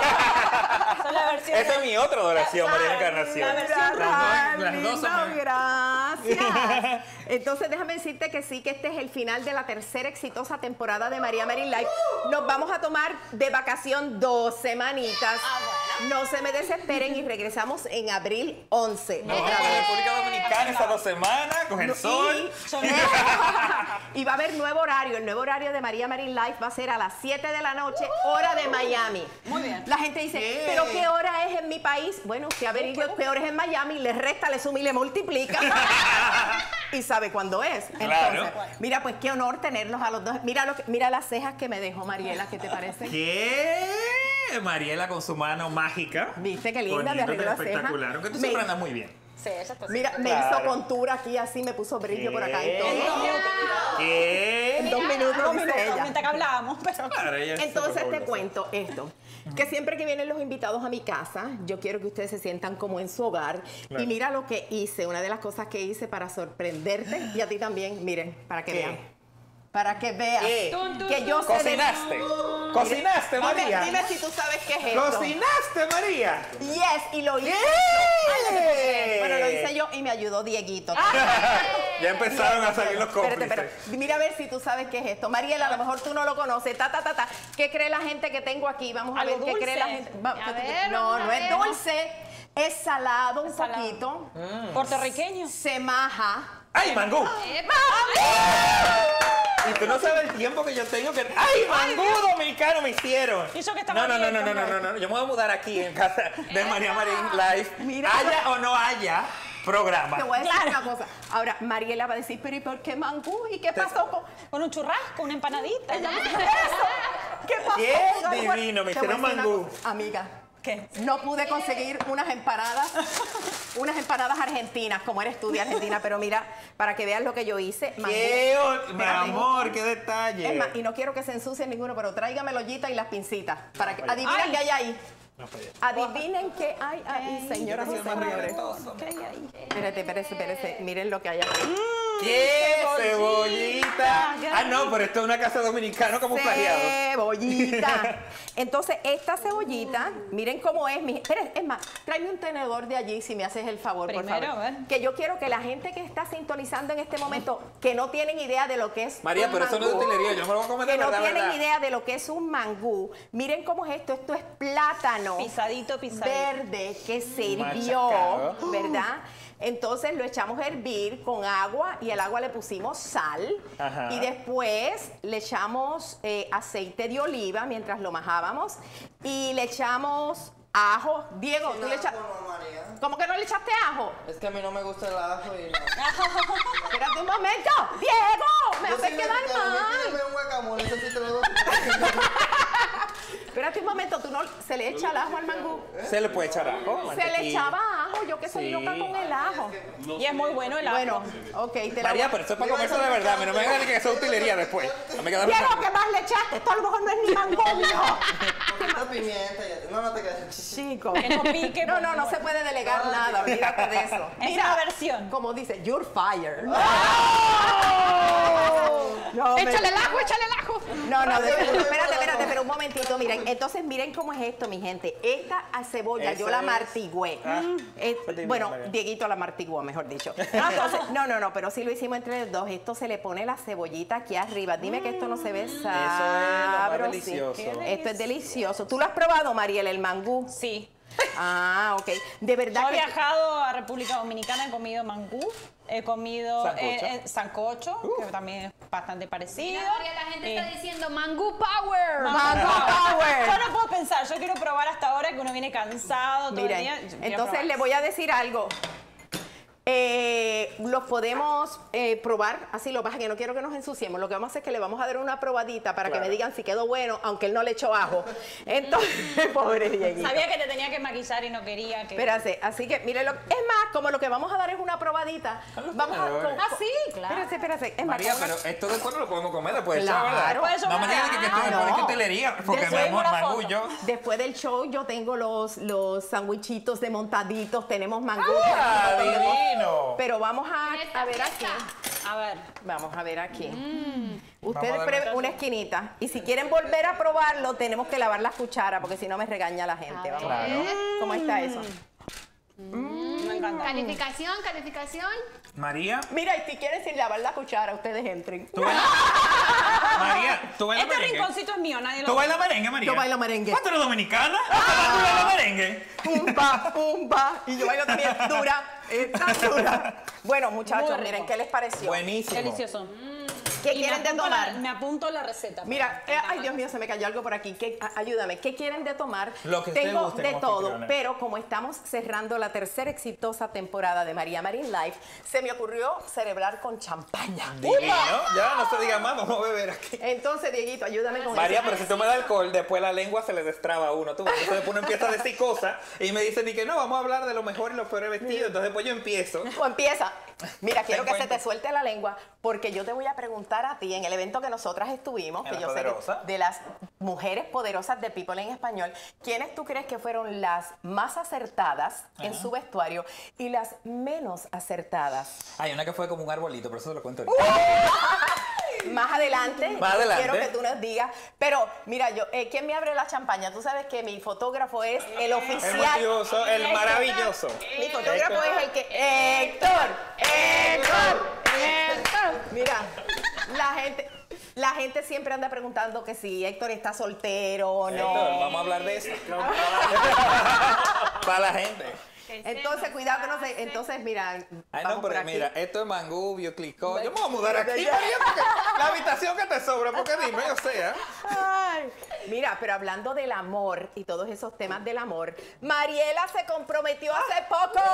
Son la versión. Esa es mi otra adoración, Claro, Mariela Encarnación. la versión Las dos- las Lindo, dos son- gracias. Entonces, déjame decirte que sí, que este es el final de la tercera exitosa temporada de María Marín Live. Nos vamos a tomar de vacación dos semanitas. No se me desesperen y regresamos en abril once. Nos vamos a la República Dominicana estas dos semanas, con el sol. Y, y va a haber nuevo horario. El nuevo horario de María Marín Live va a ser a las siete de la noche, hora de Miami. Muy bien. La gente dice, Bien. ¿pero qué hora es en mi país? Bueno, usted averigua qué hora es en Miami, le resta, le suma y le multiplica. Y sabe cuándo es. Entonces, Claro. mira, pues qué honor tenerlos a los dos. Mira, lo que- mira las cejas que me dejó Mariela, ¿qué te parece? ¿Qué? Mariela con su mano mágica. ¿Viste qué linda? Me Bonita, arregló las espectacular. cejas. Aunque tú Me- siempre andas muy bien. Sí, ella está Mira, me Claro. hizo contura aquí así, me puso brillo por acá y ¿Qué? todo. ¿Qué? En dos minutos, dice ella. Mientras que hablábamos, pero. Claro, ella es Entonces súper te fabulosa. cuento esto, que siempre que vienen los invitados a mi casa, yo quiero que ustedes se sientan como en su hogar. Claro. Y mira lo que hice, una de las cosas que hice para sorprenderte y a ti también, miren, para que ¿Qué? vean. Para que veas ¿Qué? que yo sé de- ¿Cocinaste? ¿Cocinaste, Dime, María? dime si tú sabes qué es esto. ¿Cocinaste, María? Yes, y lo hice. ¡Bien! Bueno, lo hice yo y me ayudó Dieguito. Ya empezaron a salir los Espérate, cómplices. espérate. Mira a ver si tú sabes qué es esto. Mariela, a lo mejor tú no lo conoces. Ta, ta, ta, ta. ¿Qué cree la gente que tengo aquí? Vamos a ¿Algo ver qué cree la dulce? gente. Va- A ver, no, vamos a no es ver. dulce. Es salado un salado. poquito. Puertorriqueño. Se maja. ¡Ay, mangú! ¡Epa! Y tú no sabes el tiempo que yo tengo que... ¡Ay, mangú dominicano me hicieron! Y yo que No, estaba no, no, no, no, abierto, no, no, no. Yo me voy a mudar aquí en casa de María Marín Live. Mira. Haya o no haya programa. Te voy a decir una cosa. Ahora, Mariela va a decir, pero ¿y por qué mangú? ¿Y qué pasó con Con un churrasco, una empanadita. eso? ¿Qué pasó? Qué con algo? divino, me Te voy a hicieron decir una mangú. cosa, amiga. ¿Qué? No pude conseguir unas empanadas, unas empanadas argentinas, como eres tú de Argentina, pero mira, para que veas lo que yo hice, mangú. ¡Qué, o- mi Espérate. amor, qué detalle! Es más, y no quiero que se ensucie ninguno, pero tráigame la ollita y las pincitas. Para que, adivinen Ay. qué hay ahí. No, para allá. Adivinen qué hay ahí, señoras y señores. ¿Qué hay ahí? Espérate, espérate, espérate. Miren lo que hay ahí. ¡Qué cebollita! cebollita! Ah, no, pero esto es una casa dominicana camuflajeado. Cebollita. Entonces, esta cebollita, miren cómo es. Mi, espera, es más, tráeme un tenedor de allí si me haces el favor, por Primero, favor. a ver. Que yo quiero que la gente que está sintonizando en este momento, que no tienen idea de lo que es María, un pero eso no es de mangú, utilería, yo no me lo voy a comer de que no verdad, tienen verdad. idea de lo que es un mangú. Miren cómo es esto. Esto es plátano Pisadito, pisadito. verde que se hirvió, Machacado. ¿verdad? Entonces lo echamos a hervir con agua y al agua le pusimos sal. Ajá. Y después le echamos eh, aceite de oliva mientras lo majábamos y le echamos ajo. Diego, tú le echas... ¿Cómo que no le echaste ajo? Es que a mí no me gusta el ajo y no. Espérate un momento. Diego, me Yo haces sí quedar necesito- mal. pídeme un guacamole, eso sí te lo doy. Espérate un momento, tú no... ¿Se le echa el ajo al mangú? Se le puede echar ajo, Se mantequilla. le echaba ajo, yo que soy Sí. loca con el ajo. Y es muy bueno el ajo. Bueno, ok, te la María, pero eso es para comerse de verdad. No me digas que eso es utilería después. No me queda Diego, ¿qué más le echaste? Esto a lo mejor no es ni mangú, mijo. Un poquito de pimienta y así. No, no te quedes. Chico. Que no pique, No, pues, no, no se puede delegar nada, olvídate de eso. Esa es la versión. Como dice, you're fired. No, me- ¡Échale el ajo, échale el ajo! No, no, de- espérate, espérate, pero un momentito, miren. Entonces, miren cómo es esto, mi gente. Esta cebolla yo Eso la es. martigüé. Ah, Eh, pues dime, bueno, María. Dieguito la martiguó, mejor dicho. Entonces, no, no, no, pero sí lo hicimos entre los dos. Esto se le pone la cebollita aquí arriba. Dime que esto no se ve lo más sabroso. delicioso. Esto es delicioso. ¿Tú lo has probado, Mariela, el mangú? Sí. Ah, ok. De Yo verdad he que... viajado a República Dominicana, he comido mangú, he comido Sancocho. eh, eh, sancocho, que también es bastante parecido. Mira, María, la gente Eh, está diciendo Mango Power. Mango Power. Yo no puedo pensar, yo quiero probar hasta ahora que uno viene cansado todo Miren, el día. Yo quiero entonces probar. le voy a decir algo. Eh, los podemos eh, probar, así lo que pasa es que no quiero que nos ensuciemos. Lo que vamos a hacer es que le vamos a dar una probadita para Claro. que me digan si quedó bueno, aunque él no le echó ajo. Entonces, pobre Dieguito. Sabía que te tenía que maquillar y no quería que... Espérate, así que mire, lo, es más, como lo que vamos a dar es una probadita. Vamos a. ponedores. Ah, sí, claro. Espérate, espérate. Es más, María, con una- pero esto después no lo podemos comer después del Claro. show, ¿verdad? Pues eso No me digas que, que esto Ah, después de no. que hotelería, porque me Después amo una foto. mangullo. Después del show yo tengo los, los sandwichitos de montaditos, tenemos mangú. ¡Ah, tenemos- divino! Pero vamos a, Fiesta, a ver aquí. fiesta. A ver. Vamos a ver aquí. Vamos Ustedes a darle prueben caso. una esquinita. Y si quieren volver a probarlo, tenemos que lavar las cucharas, porque si no me regaña la gente. A Vamos ver. a ver. ¿Cómo está eso? Me encanta. Calificación, calificación. María, Mira, y si quieren sin lavar la cuchara, ustedes entren. tú bailas. María, tú bailas Este merengue. rinconcito es mío, nadie lo ¿Tú ve. bailas merengue, María? Yo bailo merengue. ¿Ah, tú eres dominicana? ¿Ah, tú bailas merengue? Pumba, pumba. Y yo bailo también dura. Está dura. Bueno, muchachos, Muy rico. miren, ¿qué les pareció? Buenísimo. Delicioso. ¿Qué Y me quieren de apunto la- tomar? me apunto la receta. Mira, eh, ay Dios mío, se me cayó algo por aquí. ¿Qué- a- ayúdame, ¿qué quieren de tomar? Lo que te Tengo guste de como todo, anfitriones. pero como estamos cerrando la tercera exitosa temporada de María Marín Live, se me ocurrió celebrar con champaña. Divino. Ya, no se diga más, vamos a beber aquí. Entonces, Dieguito, ayúdame con María, eso. pero si tú me das alcohol, después la lengua se le destraba a uno. Tú, entonces después uno empieza a decir cosas y me dicen y que no, vamos a hablar de lo mejor y los peores vestidos. Entonces después yo empiezo. O empieza. Mira, quiero Ten que se cuenta. te suelte la lengua porque yo te voy a preguntar a ti en el evento que nosotras estuvimos, En que la yo sé Poderosa. que de las mujeres poderosas de People en Español, ¿quiénes tú crees que fueron las más acertadas en su vestuario y las menos acertadas? Hay una que fue como un arbolito, pero eso te lo cuento Uh, ahorita. Más adelante, Más adelante. quiero que tú nos digas. Pero, mira, yo, eh, ¿quién me abre la champaña? Tú sabes que mi fotógrafo es el El oficial. maravilloso, el maravilloso. Mi fotógrafo es el que... ¡Héctor! ¡Héctor! ¡Héctor! Mira, la gente... La gente siempre anda preguntando que si Héctor está soltero o no. Héctor, vamos a hablar de eso. Para la gente. Entonces, cuidado que no se... Entonces, mira, Ay, vamos no, por pero aquí. mira, esto es Mangubio, Clicó. Yo me voy a mudar aquí, Ya. María, porque la habitación que te sobra, porque dime, o sea. Ay, mira, pero hablando del amor y todos esos temas del amor, Mariela se comprometió hace poco.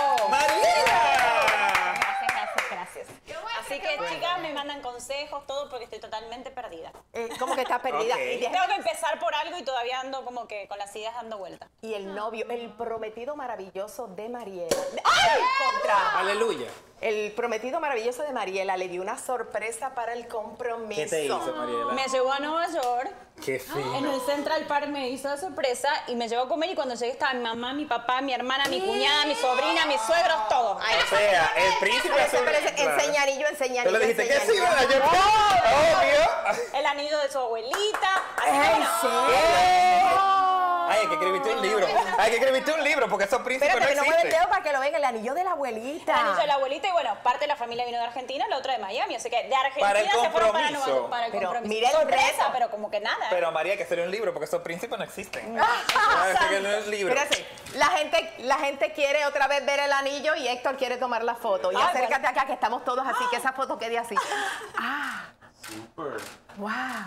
¡María! Gracias, gracias, gracias. Así que, chicas, me mandan consejos, todo, porque estoy totalmente perdida. Eh, ¿Cómo que estás perdida? Ok. Y, de- Tengo que empezar por algo y todavía ando como que con las ideas dando vueltas. y el novio, el prometido maravilloso de Mariela. ¡Ay! Contra. Aleluya. El prometido maravilloso de Mariela le dio una sorpresa para el compromiso. ¿Qué te hizo, Mariela? Me llevó a Nueva York, Qué fino. en el Central Park me hizo la sorpresa y me llevó a comer y cuando llegué estaba mi mamá, mi papá, mi hermana, mi cuñada, mi sobrina, mis suegros, todos. Ahí. O sea, el príncipe Parece, azul. parece, claro. enseña anillo, enseña Tú anillo. le dijiste que enseña sí, anillo. ¿verdad? Yo, obvio. El anillo de su abuelita. Así que, ¿En bueno, serio? Ay, hay que escribirte un libro. Hay que escribirte un libro porque esos príncipes Espérate, que no no mueve el existen. dedo para que lo vean, el anillo de la abuelita. el anillo de la abuelita y bueno, parte de la familia vino de Argentina, la otra de Miami, así que de Argentina Para el se fueron para compromiso. Nueva York para el Pero compromiso. mira el sorpresa, reto. pero como que nada. Pero María, que sería un libro porque esos príncipes no existen. Así que no es libro. Espérate, la gente, la gente quiere otra vez ver el anillo y Héctor quiere tomar la foto. Y Ay, acércate bueno. acá que estamos todos así, que esa foto quede así. Ah, Super. wow.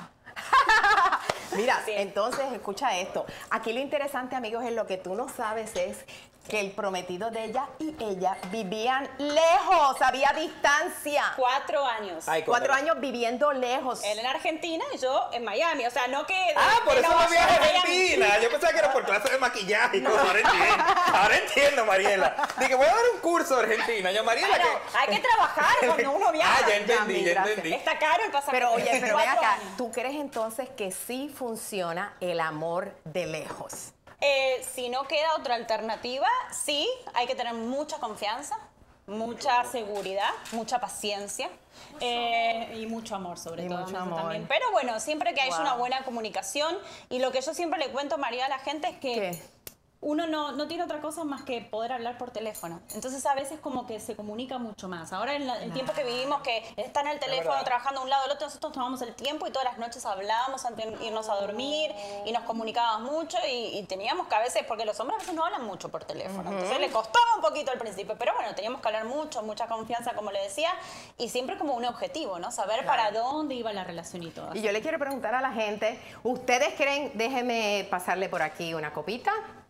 Mira, Sí. entonces escucha esto. Aquí lo interesante, amigos, es lo que tú no sabes es que el prometido de ella y ella vivían lejos, había distancia. Cuatro años. Ay, Cuatro cuando- años viviendo lejos. Él en Argentina y yo en Miami. O sea, no que. de- Ah, por de eso Nueva no viaje a York Miami. Argentina. Yo pensaba que era por clases de maquillaje y cosas. Ahora entiendo. Ahora entiendo, Mariela. Dije, voy a dar un curso de Argentina. Yo, Mariela, Bueno, que... hay que trabajar cuando uno viaja. Ah, ya entendí, Ya, ya gracias. entendí. Está caro el pasaporte. Pero oye, pero ven Cuatro acá, años. ¿tú crees entonces que sí funciona el amor de lejos? Eh, si no queda otra alternativa, sí, hay que tener mucha confianza, mucha seguridad, mucha paciencia eh, y mucho amor sobre Y todo. mucho eso amor. también. Pero bueno, siempre que haya Wow. una buena comunicación y lo que yo siempre le cuento, María, a la gente es que ¿Qué? uno no, no tiene otra cosa más que poder hablar por teléfono. Entonces a veces como que se comunica mucho más. Ahora en la- el tiempo que vivimos, que está en el teléfono verdad. trabajando de un lado al otro, nosotros tomamos el tiempo y todas las noches hablábamos antes de irnos a dormir y nos comunicábamos mucho y, y teníamos que a veces, porque los hombres a veces no hablan mucho por teléfono. Entonces le costó un poquito al principio, pero bueno, teníamos que hablar mucho, mucha confianza, como le decía, y siempre como un objetivo, ¿no? Saber para dónde iba la relación y todo. Y yo le quiero preguntar a la gente, ¿ustedes creen, déjeme pasarle por aquí una copita?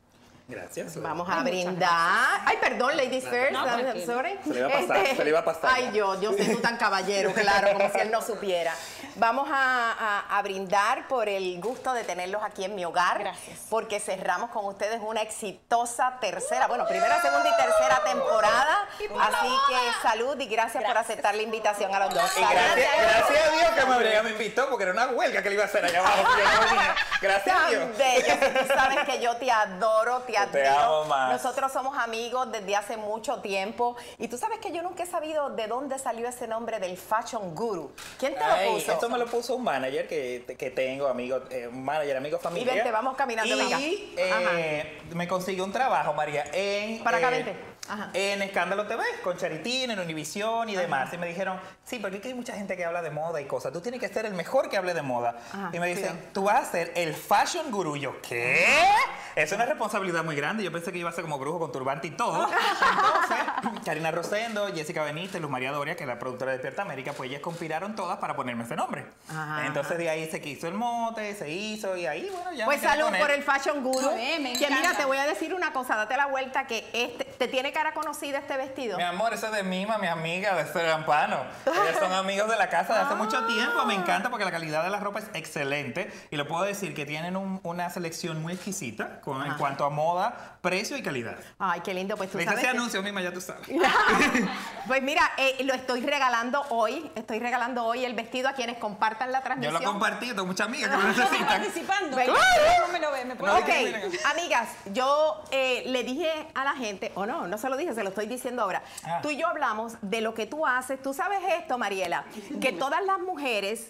Gracias. Vamos a brindar. Ay, perdón, ladies first. No, I'm tranquilo. sorry. Se le iba a pasar, se le iba a pasar. Ay, yo, yo soy tú tan caballero, claro, como si él no supiera. Vamos a, a- a brindar por el gusto de tenerlos aquí en mi hogar. Gracias. Porque cerramos con ustedes una exitosa tercera, bueno, primera, segunda y tercera temporada. Así que salud y gracias, por aceptar la invitación a los dos. Y gracias, gracias a Dios que María me invitó, porque era una huelga que le iba a hacer allá abajo. que yo no venía. Gracias a Dios. Tan bello, tú sabes que yo te adoro, te adoro. Te amo más. Nosotros somos amigos desde hace mucho tiempo y tú sabes que yo nunca he sabido de dónde salió ese nombre del Fashion Guru. ¿Quién te Ay, lo puso? esto me lo puso un manager que, que tengo, amigo, eh, un manager, amigo familiar. Y vente, vamos caminando, y, venga. eh, me consiguió un trabajo, María, en... Para acá, eh, vente. Ajá. En Escándalo T V, con Charitín, en Univisión y demás. Y me dijeron, sí, porque aquí hay mucha gente que habla de moda y cosas. Tú tienes que ser el mejor que hable de moda. Ajá, y me dicen, sí. tú vas a ser el fashion guru. Y yo, ¿qué? Es una responsabilidad muy grande. Yo pensé que iba a ser como brujo con turbante y todo. Entonces, Karina Rosendo, Jessica Benítez, Luz María Doria, que es la productora de Despierta América, pues ellas conspiraron todas para ponerme ese nombre. Ajá, Entonces de ahí se quiso el mote, se hizo y ahí, bueno, ya Pues me quedé salud con él. por el Fashion Guru. Muy bien, me que mira, encanta. te voy a decir una cosa, date la vuelta que este, te tiene cara conocida este vestido. Mi amor, esa es de Mima, mi amiga de Serampano. Ellas son amigos de la casa de hace mucho tiempo. Me encanta porque la calidad de la ropa es excelente. Y lo puedo decir que tienen un- una selección muy exquisita con, en cuanto a moda, precio y calidad. Ay, qué lindo, pues tú ¿Viste sabes ese que- anuncio, Mima? Ya tú sabes. Pues mira, eh, lo estoy regalando hoy, estoy regalando hoy el vestido a quienes compartan la Yo transmisión. lo compartí, tengo muchas amigas que lo Estoy necesitan. participando. Venga. No me lo ve, me puedo No, Ok, que miren. amigas, yo eh, le dije a la gente, o no, no se lo dije, se lo estoy diciendo ahora. Ah. Tú y yo hablamos de lo que tú haces. Tú sabes esto, Mariela, que todas las mujeres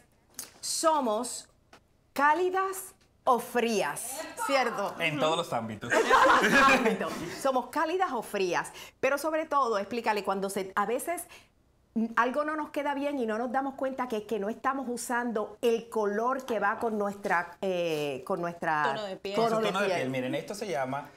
somos cálidas o frías, ¿cierto? En todos los ámbitos. Ámbito. Somos cálidas o frías, pero sobre todo, explícale, cuando se, a veces mm, algo no nos queda bien y no nos damos cuenta que, que no estamos usando el color que va con nuestra, eh, con nuestra Tono de piel. Con su tono de piel. Miren, esto se llama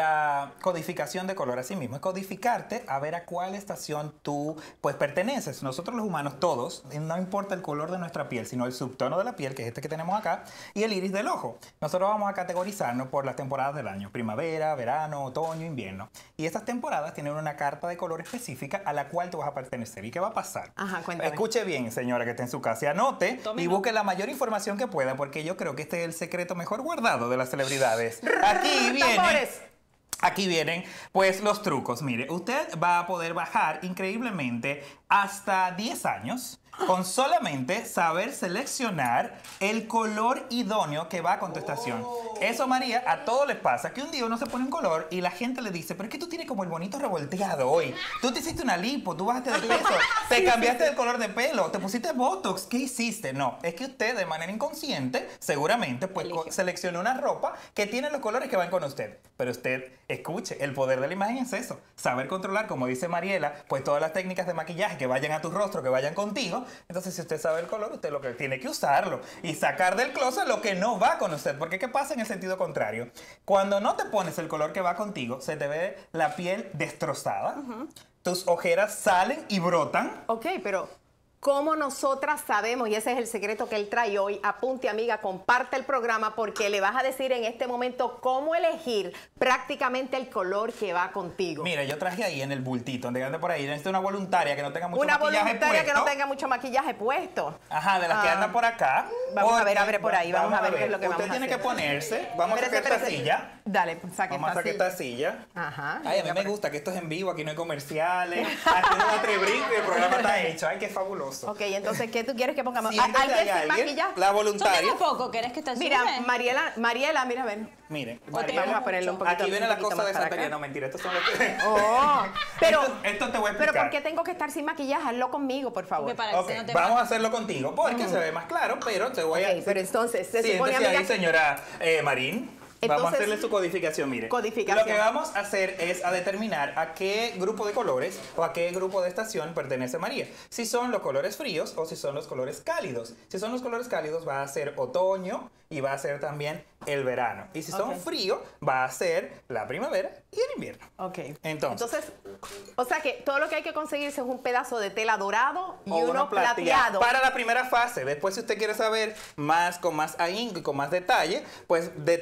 la codificación de color. Así mismo, es codificarte a ver a cuál estación tú pues perteneces. Nosotros los humanos todos, no importa el color de nuestra piel, sino el subtono de la piel, que es este que tenemos acá, y el iris del ojo. Nosotros vamos a categorizarnos por las temporadas del año: primavera, verano, otoño, invierno. Y estas temporadas tienen una carta de color específica a la cual tú vas a pertenecer. ¿Y qué va a pasar? Ajá, cuéntame. Escuche bien, señora que está en su casa, y anote Tome y nota. busque la mayor información que pueda, porque yo creo que este es el secreto mejor guardado de las celebridades. Aquí viene... Tambores. Aquí vienen, pues, los trucos. Mire, usted va a poder bajar increíblemente hasta diez años con solamente saber seleccionar el color idóneo que va con tu estación. Eso, María, a todos les pasa, que un día uno se pone un color y la gente le dice, pero es que tú tienes como el bonito revolteado hoy. Tú te hiciste una lipo, tú bajaste de peso, te cambiaste el color de pelo, te pusiste Botox, ¿qué hiciste? No, es que usted de manera inconsciente, seguramente, pues co- seleccionó una ropa que tiene los colores que van con usted. Pero usted, escuche, el poder de la imagen es eso, saber controlar, como dice Mariela, pues todas las técnicas de maquillaje que vayan a tu rostro, que vayan contigo. Entonces, si usted sabe el color, usted lo que tiene que usarlo y sacar del closet lo que no va con usted. Porque ¿qué pasa en el sentido contrario? Cuando no te pones el color que va contigo, se te ve la piel destrozada, tus ojeras salen y brotan. Ok, pero ¿cómo nosotras sabemos? Y ese es el secreto que él trae hoy. Apunte, amiga, comparte el programa porque le vas a decir en este momento cómo elegir prácticamente el color que va contigo. Mira, yo traje ahí en el bultito, donde ande por ahí, necesito una voluntaria que no tenga mucho Una maquillaje voluntaria que no puesto. tenga mucho maquillaje puesto. Ajá, de las que Ah. andan por acá. Vamos a Porque- ver, abre por ahí, vamos a ver qué es lo que Usted vamos a tiene hacer. que ponerse, vamos a Espérese, sacar esta espérese. silla. Dale, pues, saque Vamos a esta sacar silla. esta silla. Ajá. Ay, a mí me gusta que esto es en vivo, aquí no hay comerciales, aquí no hay tres brincos y el programa está hecho. Ay, qué fabuloso. Ok, entonces, ¿qué tú quieres que pongamos? Siéntese ¿Alguien ahí sin alguien, maquillaje? la Yo voluntaria. tengo poco, ¿querés que te Mira, ayude? Mariela, Mariela, mira, ven. Miren, te Mariela, Vamos a ponerlo un poquito aquí viene un la poquito cosa de más para santería. acá. No, mentira, estos son los que... Oh, pero, Esto, esto te voy a pero explicar. ¿por qué tengo que estar sin maquillaje? Hazlo conmigo, por favor. Porque para Ok, que no te vamos a hacerlo contigo porque se ve más claro, pero te voy a... Ok, pero entonces, se supone, Siéntese amiga, ahí, que- señora eh, Marín. Vamos a Entonces, hacerle su codificación, mire. codificación. Lo que vamos a hacer es a determinar a qué grupo de colores o a qué grupo de estación pertenece María. Si son los colores fríos o si son los colores cálidos. Si son los colores cálidos va a ser otoño y va a ser también el verano. Y si son Ok. fríos va a ser la primavera y el invierno. Ok. Entonces. Entonces, o sea que todo lo que hay que conseguirse es un pedazo de tela dorado y O uno plateado. Para la primera fase. Después, si usted quiere saber más, con más ahínco y con más detalle, pues determinando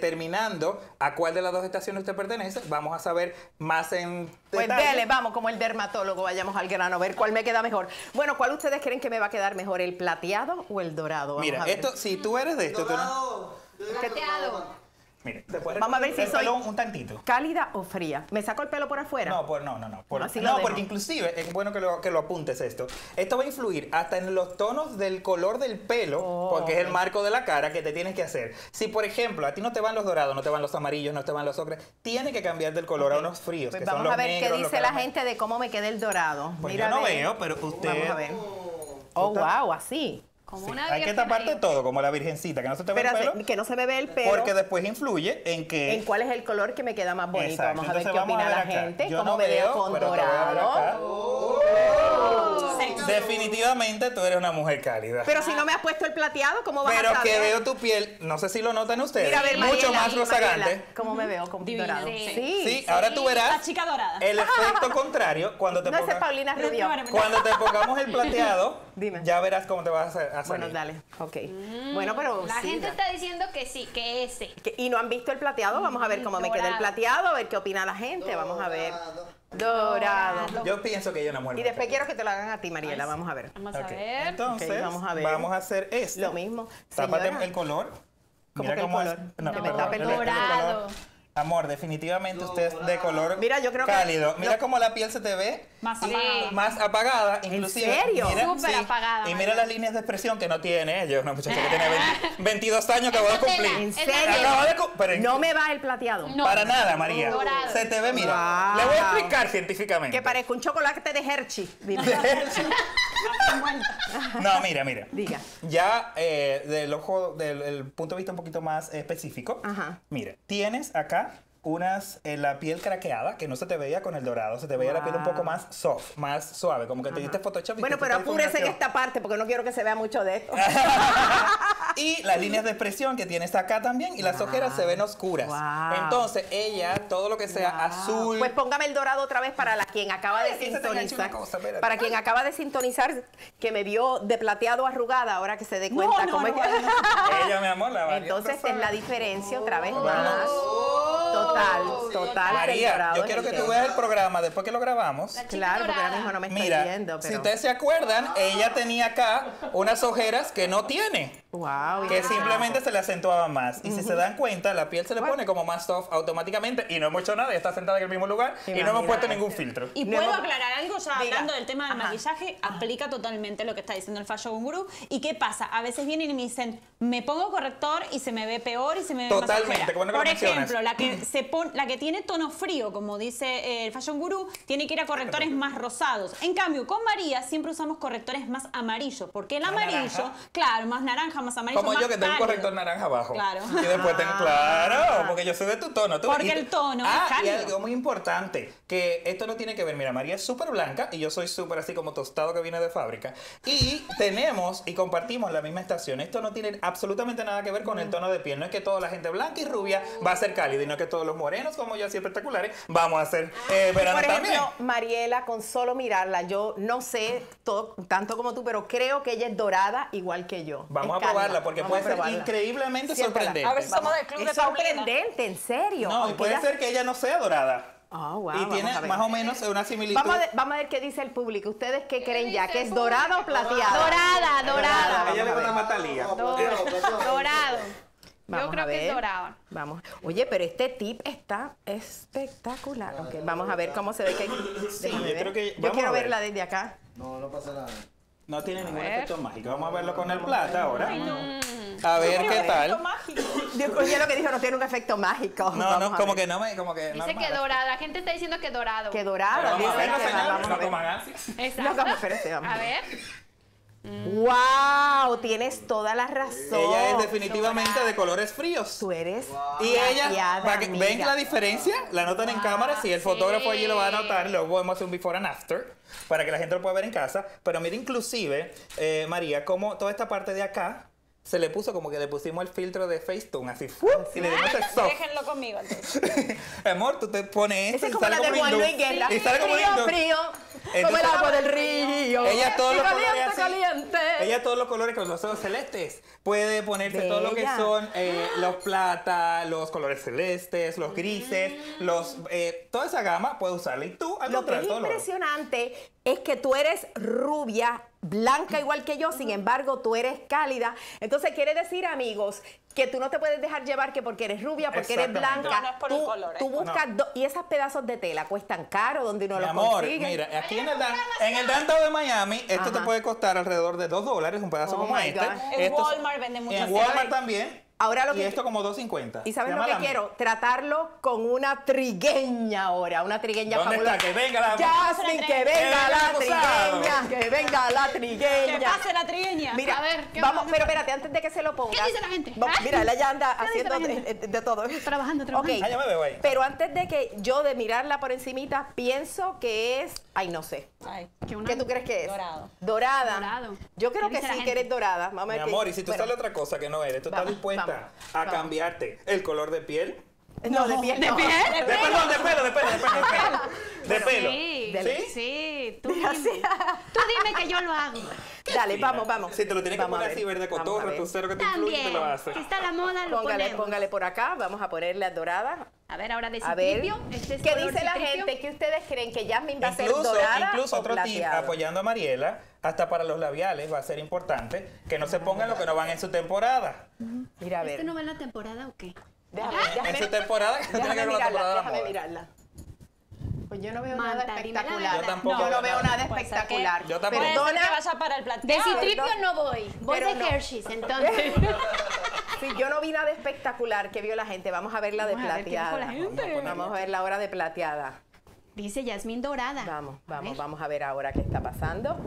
adivinando a cuál de las dos estaciones usted pertenece. Vamos a saber más en Pues detalle. dele, vamos, como el dermatólogo, vayamos al grano, a ver cuál me queda mejor. Bueno, ¿cuál ustedes creen que me va a quedar mejor, el plateado o el dorado? Vamos Mira, a ver. esto, si tú eres de esto, tú no... Dorado. Yo digo que Plateado. dorado. Mire, te puedes Vamos a ver si el soy- pelo un, un tantito. ¿Cálida o fría? ¿Me saco el pelo por afuera? No, por, no, no, no. Por- No, así lo no, dejo. porque inclusive es bueno que lo, que lo apuntes esto. Esto va a influir hasta en los tonos del color del pelo, Oh, porque es el ok. marco de la cara que te tienes que hacer. Si, por ejemplo, a ti no te van los dorados, no te van los amarillos, no te van los ocres, tienes que cambiar del color a unos fríos, Pues que son vamos los a ver negros, qué los dice la caramelos. gente de cómo me queda el dorado. Pues Mira, yo no a ver. veo, pero usted... Vamos a ver. Oh, wow, así. Como Sí, una hay que virgen taparte ahí. todo, como la virgencita, que no se te ve el Espérate, pelo, que no se me ve el pelo. porque después influye en que... ¿En cuál es el color que me queda más bonito? Exacto, Vamos a ver entonces qué vamos a opina ver la acá. gente. Yo ¿Cómo no me veo veo, con pero te voy a ver dorado? acá. Sexy. Definitivamente tú eres una mujer cálida. Pero si no me has puesto el plateado, ¿cómo vas Pero a saber? que veo tu piel, no sé si lo notan ustedes, Mira, a ver, mucho Mariela, más rozagante. Mariela, ¿cómo me veo con Divina. dorado? Sí. Sí. Sí, ahora tú verás La chica dorada. el efecto contrario cuando te, No, ese es ponga- Paulina Rubio. cuando te pongamos el plateado. Dime. Ya verás cómo te vas a, a salir. Bueno, dale. Ok. Bueno, pero La sí, gente da- está diciendo que sí, que ese. que- Y no han visto el plateado. Vamos a ver cómo me queda el Dorado. plateado, a ver qué opina la gente. Vamos a ver. Dorado. Dorado. Yo pienso que ella es una mujer. Y después quiero que te lo hagan a ti, Mariela. Vamos a ver. Vamos Ok, a ver. Entonces, Ok, vamos a ver. vamos a hacer esto. Lo mismo. Tápate Señora. el color. ¿Cómo Mira que el cómo es- color? No, Que el me color, tape el el- el dorado. color. Amor, definitivamente usted es de color Mira, yo creo que- cálido. Mira no. cómo la piel se te ve Más Sí. apagada. más apagada, inclusive. serio? Mira, Súper apagada, Y mira María. las líneas de expresión que no tiene ella, una muchacha que tiene veinte veintidós años que acaba de Es la tela, cumplir. ¿En es la serio? tela. Acaba de cu- pero en- No me va el plateado. No. Para nada, María. Dorado. Se te ve, mira. Wow. Le voy a explicar científicamente. Que parezca un chocolate de Hershey. Dime. No, mira, mira. Diga. Ya eh, del ojo, del el punto de vista un poquito más específico. Ajá. Mira, tienes acá unas, eh, la piel craqueada, que no se te veía con el dorado, se te veía la piel un poco más soft, más suave, como que te diste Photoshop. y Bueno, te pero hiciste apúrese en iluminación. esta parte porque no quiero que se vea mucho de esto. Y las líneas de expresión que tienes acá también, y las ojeras se ven oscuras. Wow. Entonces, ella, todo lo que sea azul... Pues póngame el dorado otra vez para la quien acaba de Ay, aquí se te engancha sintonizar. una cosa, espérate. Para quien acaba de sintonizar, que me vio de plateado arrugada, ahora que se dé cuenta no, cómo no, es que- Ella, mi amor, la María. Entonces, esta es la diferencia otra vez más. Vamos. Total, total. el María, dorado yo es quiero el que tú veas el programa después que lo grabamos. chica Claro, porque ahora dorada. mismo no me estoy Mira, viendo, pero... si ustedes se acuerdan, ella tenía acá unas ojeras que no tiene. Wow, Que simplemente se le acentuaban más. Y si se dan cuenta, la piel se le pone como más soft automáticamente. Y no hemos hecho nada, ella está sentada en el mismo lugar. Y no hemos Imagínate. puesto ningún filtro. Y No puedo hemos- aclarar algo ya Diga. hablando del tema del Ajá. maquillaje, aplica totalmente lo que está diciendo el Fashion Guru. ¿Y qué pasa? A veces vienen y me dicen, me pongo corrector y se me ve peor y se me ve Totalmente, más ojera. qué bueno que lo Por mencionas. ejemplo, la que se pon- la que tiene tono frío, como dice eh, el Fashion Guru, tiene que ir a correctores más rosados. En cambio, con María siempre usamos correctores más amarillos, porque el Más amarillo, naranja. claro, más naranja, más amarillo, Como más yo que tengo un cálido. corrector naranja abajo. Claro. Y después tengo, claro, porque yo soy de tu tono. tú- Porque y tú- el tono es Ah, y cálido. algo muy importante, que esto no tiene que ver. Mira, María es súper blanca y yo soy súper así como tostado que viene de fábrica. Y tenemos y compartimos la misma estación. Esto no tiene absolutamente nada que ver con el tono de piel. No es que toda la gente blanca y rubia va a ser cálida, y no es que todos los morenos, como yo, así espectaculares, vamos a ser eh, verano Por ejemplo, también. Mariela, con solo mirarla, yo no sé todo, tanto como tú, pero creo que ella es dorada igual que yo. Vamos Es a probarla cálida. porque Vamos a puede ser probarla. increíblemente Siéntela. sorprendente. A ver si somos del club Es de Paulina. sorprendente, en serio. No, y Aunque puede ella- ser que ella no sea dorada. Ah, wow, y vamos tiene a ver. más o menos una similitud. Vamos a, ver, vamos a ver qué dice el público. ¿Ustedes qué creen ya? dice ¿Que el es dorada o plateada? Dorada, dorada. A ella le gusta más Talía. Dorado. Vamos Yo creo a que es ver. dorado. Vamos. Oye, pero este tip está espectacular. Ok, vamos a ver cómo se ve que. Déjame yo ver. creo que- Yo vamos quiero a ver. verla desde acá. No, no pasa nada. No tiene ningún ver. efecto mágico. Vamos a verlo con el plata ahora. A ver qué tal. Dios, oye, lo que dijo no tiene un efecto mágico. No, Vamos no, a como ver. que no me, como que Dice normal. que dorada. La gente está diciendo que dorado. Que dorada. Vamos a dicen verlo, que va- señor, vamos a no ver. coman ansias. Exacto. No, como, espérate, vamos. A ver. ¡Wow! Tienes toda la razón. Ella es definitivamente de colores fríos. Tú eres. Y ella, plateada, para que- ¿ven amiga. la diferencia? La notan en cámara, si el fotógrafo allí lo va a sí. notar, luego podemos hacer un before and after, para que la gente lo pueda ver en casa. Pero mira, inclusive, eh, María, como toda esta parte de acá se le puso como que le pusimos el filtro de Facetune, así, ¡fu! Y le dimos el soft. Déjenlo conmigo entonces. Amor, tú te pones esto Ese es y como sale la de como Juan hindú. Luis Guerra. Y sale como Frío, hindú. frío, como el Entonces, agua del río. Ella todos Y los colores caliente, así. caliente. Ella todos los colores con los ojos celestes. Puede ponerse todo lo que Bella. son eh, los plata, los colores celestes, los grises, los eh, toda esa gama puede usarla. Y tú, al Lo que contrario, es todo lo- impresionante es que tú eres rubia, blanca igual que yo, sin embargo tú eres cálida. Entonces quiere decir, amigos, que tú no te puedes dejar llevar que porque eres rubia, porque eres Exactamente. blanca. No, no es por tú, el color, tú eh. buscas do- y esos pedazos de tela cuestan caro donde uno Mi los amor, consigue. mira, aquí en el, dan- en el downtown de Miami, esto te Ajá. puede costar alrededor de dos dólares, un pedazo Oh como my este. God. En Esto es- Walmart venden muchas En Walmart cosas. también. Ahora lo y que- esto como dos cincuenta. ¿Y sabes lo Llámala que a mí. quiero? Tratarlo con una trigueña ahora, una trigueña ¿Dónde fabulosa. está? Que venga la- Jasmine, que venga la acusado. trigueña, que venga la trigueña. ¿Qué pase la trigueña? Mira, A ver, ¿qué vamos, más? pero espérate, antes de que se lo ponga. ¿Qué dice la gente? Vamos, ¿Ah? mira, ella ya anda ¿Qué dice haciendo la de, gente? de- de todo. Trabajando, trabajando. Ok, Ah, yo me veo ahí. pero antes de que yo de mirarla por encimita, pienso que es, ay, no sé. Ay, Que una- ¿Qué tú crees que es? Dorado. Dorada. Dorado. Yo creo ¿Qué que dice la sí, que gente? eres dorada. Vamos a Mi ver qué- amor, y si tú bueno. sale otra cosa que no eres, ¿tú Vamos, estás dispuesta vamos, a vamos. cambiarte el color de piel? No, de piel. ¿De no. piel? De perdón, de pelo, de pelo, de pelo. De pelo. Sí, Dele. ¿Sí? sí, tú Mira, dime. sí. Tú dime que yo lo hago. Dale, Fina. vamos, vamos. Si te lo tienes que Vamos a poner ver, así, verde vamos a cotorra, ver. tu cero que te influye, te También. lo haces. Si está la moda, lo Póngale, ponemos. póngale por acá. Vamos a ponerle dorada. A ver, ahora de A ver, citripio. Este es ¿qué color dice la citripio. gente? ¿Qué ustedes creen que Jasmine va a ser Incluso, dorada incluso o otro tip, plateado? apoyando a Mariela, hasta para los labiales va a ser importante que no se pongan lo que no van en su temporada. Mira, a ver. ¿Este no va en la temporada o qué? Déjame, En déjame, su temporada, que tiene que déjame ver con la mirarla, temporada de la déjame moda. mirarla. Pues yo no veo Manta, nada dime la espectacular. verdad. Yo tampoco Yo no veo veo nada. nada Puede ser que- espectacular. Yo tampoco. Puede ser Perdona, que vaya para el De plateado. citripio perdón. no voy. Voy Pero de no. Hershey's, entonces. sí, yo no vi nada espectacular que vio la gente. Vamos a ver la de Vamos a ver qué dijo plateada. la gente. Vamos a ver la hora de plateada. Dice Yasmín dorada. Vamos, A vamos, ver. vamos a ver ahora qué está pasando.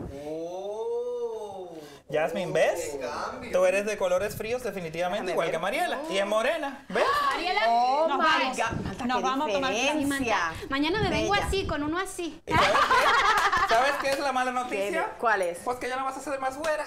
Jasmine, ¿ves? Tú eres de colores fríos definitivamente, Déjame igual ver. que Mariela. Y es morena, ¿ves? Mariela. Oh Nos my vamos. God, Marta, Nos qué vamos a tomar Sí, diferencia. Manta. Mañana me vengo Bella. así, con uno así. ¿Y sabes qué? ¿Sabes qué es la mala noticia? ¿Cuál es? Pues que ya no vas a ser más güera.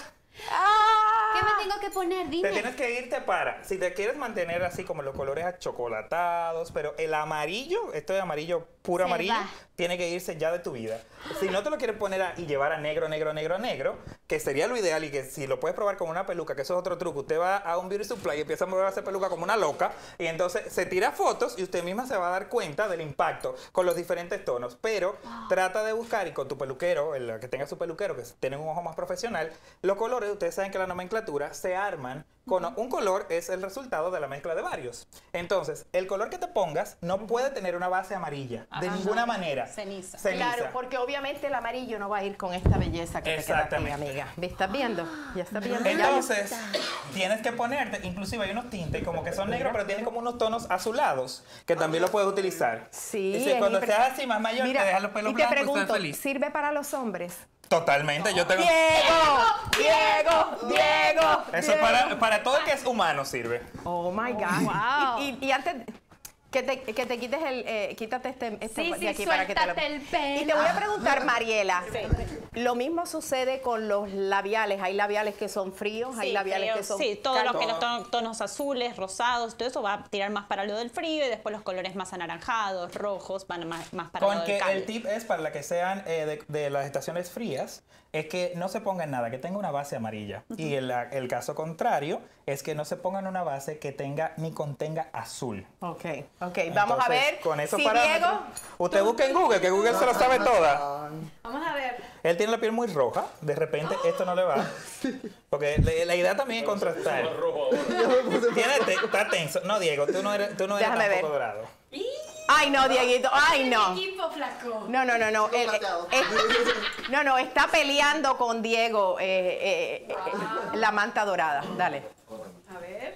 ¡Ah! ¿Qué me tengo que poner? Te Dime. tienes que irte para, si te quieres mantener así como los colores achocolatados, pero el amarillo, esto de amarillo, puro Se amarillo, va. tiene que irse ya de tu vida. Si no te lo quieres poner a- y llevar a negro, negro, negro, negro, que sería lo ideal y que si lo puedes probar con una peluca, que eso es otro truco, usted va a un beauty supply y empieza a mover a hacer peluca como una loca y entonces se tira fotos y usted misma se va a dar cuenta del impacto con los diferentes tonos, pero trata de buscar y con tu peluquero, el que tenga su peluquero, que tiene un ojo más profesional, los colores, ustedes saben que la nomenclatura se arman con un color es el resultado de la mezcla de varios. Entonces, el color que te pongas no puede tener una base amarilla, de Ajá. ninguna manera. Ceniza. Claro, porque obviamente el amarillo no va a ir con esta belleza que te queda aquí, Exactamente. amiga. ¿Me estás viendo? ¿Ya estás viendo? Entonces, tienes que ponerte, inclusive hay unos tintes como que son negros, pero tienen como unos tonos azulados, que también lo puedes utilizar. Sí. Y si es cuando impre- seas así más mayor, Mira, te dejas los pelos y te blancos y estás pregunto, feliz. ¿sirve para los hombres? Totalmente, yo tengo... ¡Diego! ¡Diego! ¡Diego! Eso Diego. para, para todo el que es humano sirve. Oh my God. Wow. Y, y- y antes que te, que te quites el, eh, quítate este, este Sí, de sí, aquí para que te lo. suéltate el pelo. Y te voy a preguntar, Mariela. Lo mismo sucede con los labiales. Hay labiales que son fríos, hay Sí, labiales frío, que son. sí, todo lo que cálidos. los tonos, tonos azules, rosados, todo eso va a tirar más para lo del frío y después los colores más anaranjados, rojos, van más, más para Con lo que del cálido. el tip es para la que sean eh, de, de las estaciones frías, es que no se pongan nada, que tenga una base amarilla. Y el, el caso contrario es que no se pongan una base que tenga ni contenga azul. Ok, ok. Vamos a Entonces, ver. Con esos si parámetros. Diego. Usted busca en Google, que Google se lo sabe toda. Vamos a ver. Él tiene la piel muy roja, de repente esto no le va. Porque le- la idea también es contrastar. Más rojo ahora. Tiene, te- está tenso. No, Diego, tú no eres, tú no eres Déjame tampoco ver. dorado. Ay, no, Dieguito. Ay, no. Equipo flaco. No, no, no, no. Él- plateado. eh, no, no, está peleando con Diego eh, eh, eh, la manta dorada. Dale. A ver.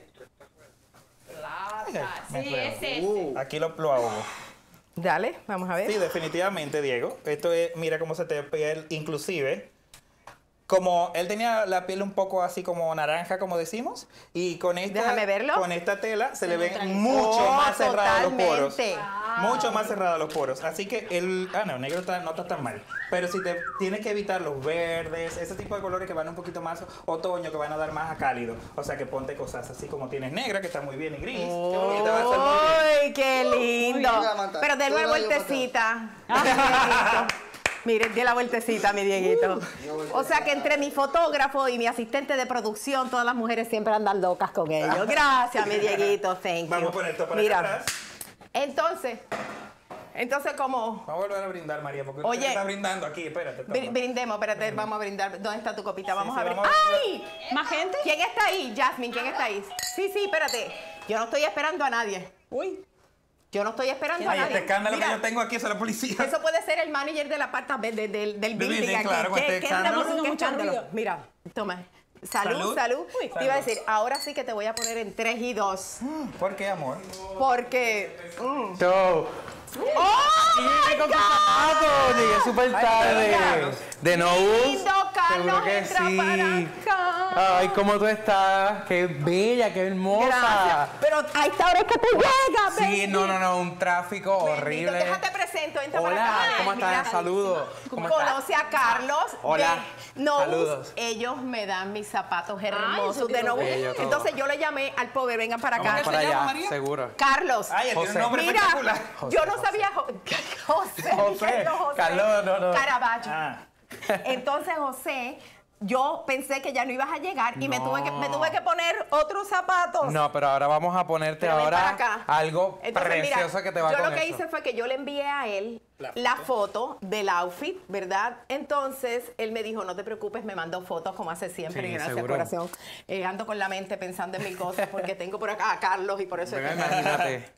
Ay, Plata. me Sí, enredo. es ese. Aquí lo, lo ahogo. Dale, vamos a ver. Sí, definitivamente, Diego. Esto es, mira cómo se te ve piel, inclusive. Como él tenía la piel un poco así como naranja, como decimos, y con esta, Déjame verlo. con esta tela se, le ven neutraliza. mucho Oh, más cerrados los poros. totalmente. mucho más cerrados los poros. Así que el, ah no, negro está- no está tan mal. Pero si te tienes que evitar los verdes, ese tipo de colores que van un poquito más otoño, que van a dar más a cálido. O sea que ponte cosas así como tienes negra, que está muy bien, y gris. que te va a hacer muy bien. ¡Ay, qué lindo! Muy bien, Samantha. Pero denle Tú una dale, vueltecita. Dieguito. Miren, di la vueltecita, mi Dieguito. O sea que entre mi fotógrafo y mi asistente de producción, todas las mujeres siempre andan locas con ellos. Gracias, mi Dieguito. Thank you. Vamos a poner esto para Mira, acá atrás. entonces, entonces como... Vamos a volver a brindar, María, porque Oye. usted está brindando aquí. Espérate. toma. br- Brindemos, espérate, vamos a brindar. ¿Dónde está tu copita? Vamos sí, a brindar. vamos a ¡Ay! ¿Más gente? ¿Quién está ahí? Jasmine, ¿quién está ahí? Sí, sí, espérate. Yo no estoy esperando a nadie. Uy. Yo no estoy esperando a Ay, nadie. este escándalo Mira, que yo tengo aquí es la policía. eso puede ser el manager del apartamento, del, del, del building building, aquí. claro, con ¿Qué, este qué escándalo. escándalo, qué Mucho escándalo? ruido. Mira, toma. Salud, Salud. salud. Uy. Te iba a Salud. decir, ahora sí que te voy a poner en tres y dos. ¿Por qué, amor? Porque... mm. Yo. ¡Oh, Llegué con my tus God! zapatos, llegué súper tarde. Carlos. De no bus. Lindo, Carlos, Seguro que entra sí. para acá. Ay, ¿cómo tú estás? Qué bella, qué hermosa. Gracias. Pero a esta hora es que tú llegas, Sí, Bessie. no, no, no, un tráfico Bendito, horrible. déjate presento, entra para Hola, acá. ¿cómo Mira, estás? Saludos. ¿Cómo estás? Conoce a Carlos. Hola. De Novus. Saludos. Ellos me dan mis zapatos hermosos eso de quedó Novus. bello todo. Entonces yo le llamé al pobre, vengan para acá. Vamos para se llama, allá, María? seguro. Carlos. Ay, él tiene José. un nombre Mira, espectacular. yo no sabía. Jo- José. José. dije, no, José. Carlos, no, no. Caravaggio. Ah. Entonces, José, yo pensé que ya no ibas a llegar y me, No. tuve que, me tuve que poner otros zapatos. No, pero ahora vamos a ponerte Pero ven para ahora acá. algo Entonces, mira, precioso que te va yo con lo que eso. hice fue que yo le envié a él la foto. del outfit, ¿verdad? Entonces, él me dijo, no te preocupes, me mandó fotos como hace siempre. Sí, Gracias, seguro. corazón. Eh, ando con la mente pensando en mil cosas porque tengo por acá a Carlos y por eso... es Venga, que- imagínate.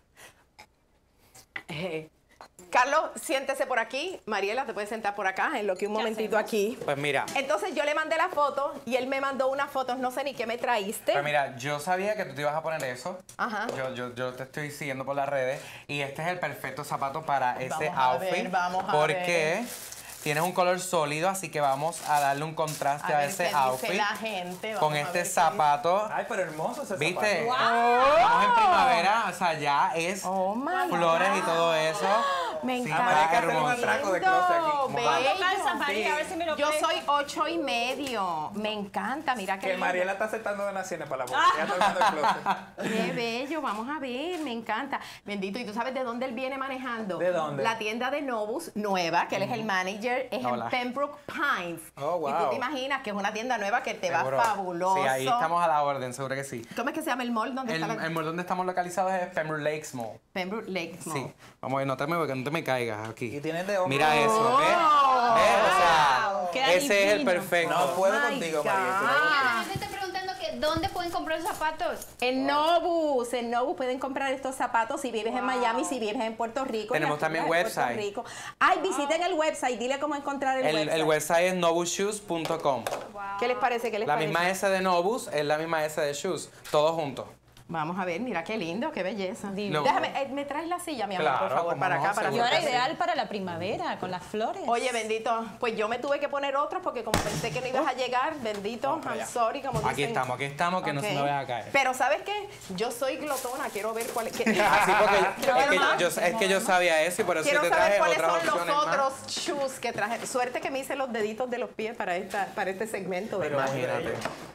Eh, Carlos, siéntese por aquí. Mariela, te puedes sentar por acá en lo que un momentito hacemos? aquí. Pues mira, Entonces yo le mandé la foto y él me mandó unas fotos, no sé ni qué me traíste. pues mira, yo sabía que tú te ibas a poner eso. Ajá. Yo, yo, yo te estoy siguiendo por las redes y este es el perfecto zapato para ese Vamos a outfit. ver, vamos a porque tienes un color sólido, así que vamos a darle un contraste a, ver ese qué dice outfit la gente. con Vamos a este ver qué zapato. Ay, pero hermoso ese ¿Viste? zapato. Estamos en primavera, o sea, ya es Oh my flores y God. todo eso. Me Sí, encanta. María, hay que está hacer un hermoso. atraco de closet aquí. Lindo, Como bello. ¿Cuánto calzas, María? A ver si me lo Yo prestas. soy ocho y medio. Me encanta, mira qué Que lindo. Mariela está aceptando donaciones para la boda. Ya está viendo el closet. Qué bello, vamos a ver, me encanta. Bendito, ¿y tú sabes de dónde él viene manejando? ¿De dónde? La tienda de Novus, nueva, que él es el manager, es Hola. en Pembroke Pines. Oh, Y tú wow. te imaginas que es una tienda nueva que te Seguro. va fabuloso. Sí, ahí estamos a la orden, seguro que sí. ¿Cómo es que se llama el mall donde El, está la... el mall donde estamos localizados es Pembroke Lakes Mall. Pembroke Lakes Mall. Sí. Vamos a ver, no te me, no te me caigas aquí. Y tienes de hombro. Mira eso, ¿ves? ¿Ves? O sea, Queda ese es el divino. perfecto. No puedo My contigo, God. María. tú no- La gente está preguntando que dónde pueden comprar zapatos. En Novus, en Novus pueden comprar estos zapatos si vives en Miami, si vives en Puerto Rico. en Tenemos las también tiendas de Puerto website. Rico. Ay, visiten el website, dile cómo encontrar el, El, website. el website es novus shoes punto com. ¿Qué les parece? ¿Qué les La parece? misma S de Novus es la misma S de Shoes. Todos juntos. Vamos a ver, mira qué lindo, qué belleza. Divino. Déjame, eh, me traes la silla, mi amor, Claro, por favor, cómo para no, acá, para Y seguro. ahora sentarse. ideal para la primavera, con las flores. Oye, bendito, pues yo me tuve que poner otros porque como pensé que no ibas a llegar, bendito, I'm sorry, como Aquí dicen. estamos, aquí estamos, que no se Ok. me vaya a caer. Pero ¿sabes qué? Yo soy glotona, quiero ver cuál es. qué- Así porque Quiero es ver que, más. yo, es que yo sabía eso y por eso Quiero te saber traje cuáles otras son los opciones más. otros shoes que traje. Suerte que me hice los deditos de los pies para, esta, para este segmento, ¿verdad? Imagínate.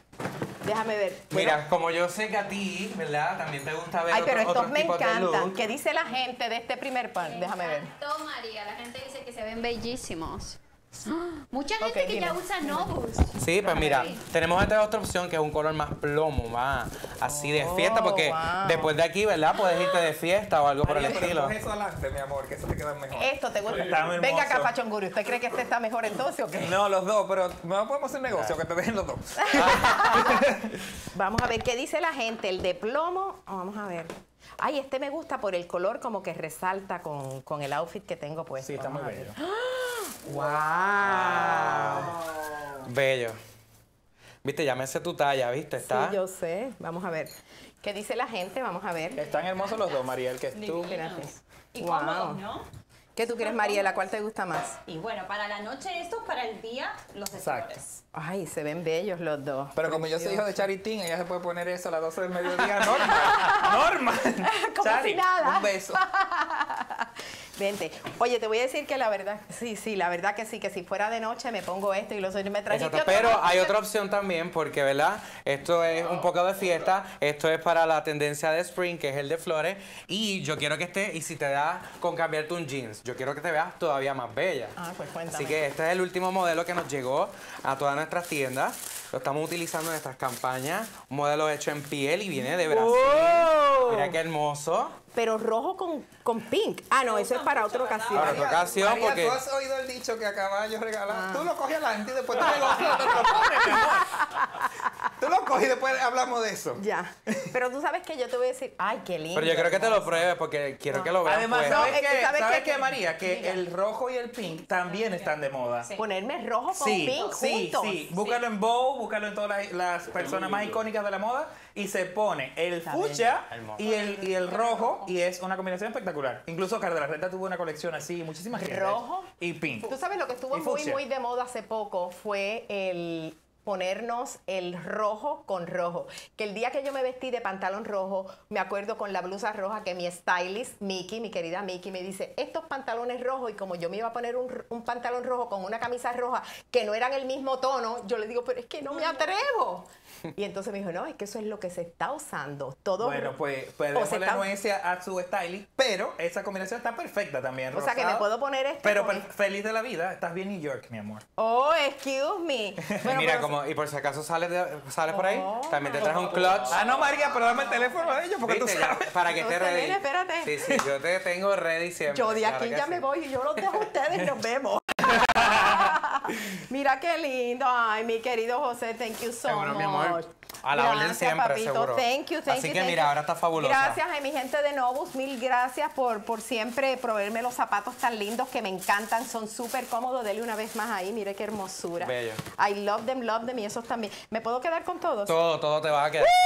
Déjame ver. Mira, Bueno, como yo sé que a ti, ¿verdad? También te gusta ver ay, pero otro- estos otros me tipos de encantan. look. ¿Qué dice la gente de este primer pan? Déjame ver. encantó, María. La gente dice que se ven bellísimos. ¡Ah! Mucha gente Ok, que dime. ya usa Novus. Sí, pues mira, Ok. tenemos esta otra opción que es un color más plomo, más así de fiesta, porque wow. después de aquí, ¿verdad? Puedes irte de fiesta o algo por el María, pero estilo. coge eso adelante, mi amor, que eso te queda mejor. Esto te gusta. Está muy Venga acá, hermoso. Pachonguri. ¿Usted cree que este está mejor entonces o qué? No, los dos, pero no podemos hacer negocio, que te dejen los dos. Vamos a ver qué dice la gente. El de plomo, oh, vamos a ver. Ay, este me gusta por el color como que resalta con, con el outfit que tengo puesto. Sí, está muy Vamos a bello. ver. ¡Wow! Bello. Viste, ya me sé tu talla, ¿viste? Está. Sí, yo sé. Vamos a ver. ¿Qué dice la gente? Vamos a ver. Están hermosos los dos, María, el que es tú. Espérate. Y Wow. cómodos, ¿no? ¿Qué tú quieres, Mariela? ¿Cuál te gusta más? Y bueno, para la noche estos, para el día los de Exacto. flores. Ay, se ven bellos los dos. Pero como yo soy hijo de Charitín, ella se puede poner eso a las doce del mediodía. Normal. Normal. Como Chari, si nada. Un beso. Vente. Oye, te voy a decir que la verdad, sí, sí, la verdad que sí, que si fuera de noche me pongo esto y los otros me trajiste Exacto, otro. pero hay otra opción también porque, ¿verdad? Esto es un poco de fiesta, esto es para la tendencia de spring, que es el de flores, y yo quiero que esté, y si te da con cambiarte un jeans, yo quiero que te veas todavía más bella. Ah, pues cuéntame. Así que este es el último modelo que nos llegó a todas nuestras tiendas. Lo estamos utilizando en nuestras campañas. Un modelo hecho en piel y viene de Brasil. ¡Oh! Mira qué hermoso. Pero rojo con, con pink. Ah, no, eso es para otra ocasión. Para otra ocasión, María, porque... ¿tú has oído el dicho que a caballo regalan? Tú lo coges adelante y después tú me lo, te lo pones, mi amor. Tú lo coges y después hablamos de eso. Ya. Pero tú sabes que yo te voy a decir, ay, qué lindo. Pero yo creo que te lo pruebes porque quiero que lo veas. Además, pues. ¿sabes No, es que qué, ¿sabes ¿sabes qué? qué, María? Que Diga. el rojo y el pink también están de moda. Ponerme rojo con Sí, pink sí, juntos. sí. Búscalo en Vogue, búscalo en todas las, las personas más icónicas de la moda y se pone el fucsia Hermoso. y el, y el rojo y es una combinación espectacular. Incluso Carla de la Renta tuvo una colección así, muchísimas gente. Rojo. Y pink. Tú sabes lo que estuvo Y muy, fucsia. muy de moda hace poco fue el ponernos el rojo con rojo. Que el día que yo me vestí de pantalón rojo, me acuerdo con la blusa roja que mi stylist, Miki, mi querida Miki, me dice, estos pantalones rojos, y como yo me iba a poner un, un pantalón rojo con una camisa roja que no eran el mismo tono, yo le digo, pero es que no me atrevo. Y entonces me dijo, no, es que eso es lo que se está usando. Todo Bueno, ro- pues, o pues se démosle está- anuencia a su stylist, pero esa combinación está perfecta también. O sea, que me rosado. puedo poner este Pero con- per- feliz de la vida, estás bien New York, mi amor. Oh, excuse me. Bueno, Mira, pero- como, y por si acaso sales, de- sales por ahí, Oh. también te traje un clutch. Ah, no, María, pero dame el teléfono de ellos porque tú ¿Viste? Ya, sabes. para que esté Entonces, ready. nene, espérate. Sí, sí, yo te tengo ready siempre. Yo de claro aquí que ya sí. me voy y yo los dejo a ustedes y nos vemos. Mira qué lindo. Ay, mi querido José, thank you so Seguro, much. mi amor. A la orden Gracias, siempre, papito. seguro. Thank you, thank Así you, que thank mira, you. ahora está fabulosa. Gracias a mi gente de Novus, mil gracias por, por siempre proveerme los zapatos tan lindos que me encantan. Son súper cómodos. Dele una vez más ahí, mire qué hermosura. Bello. I love them, love them y esos también. ¿Me puedo quedar con todos? Todo, todo te va a quedar.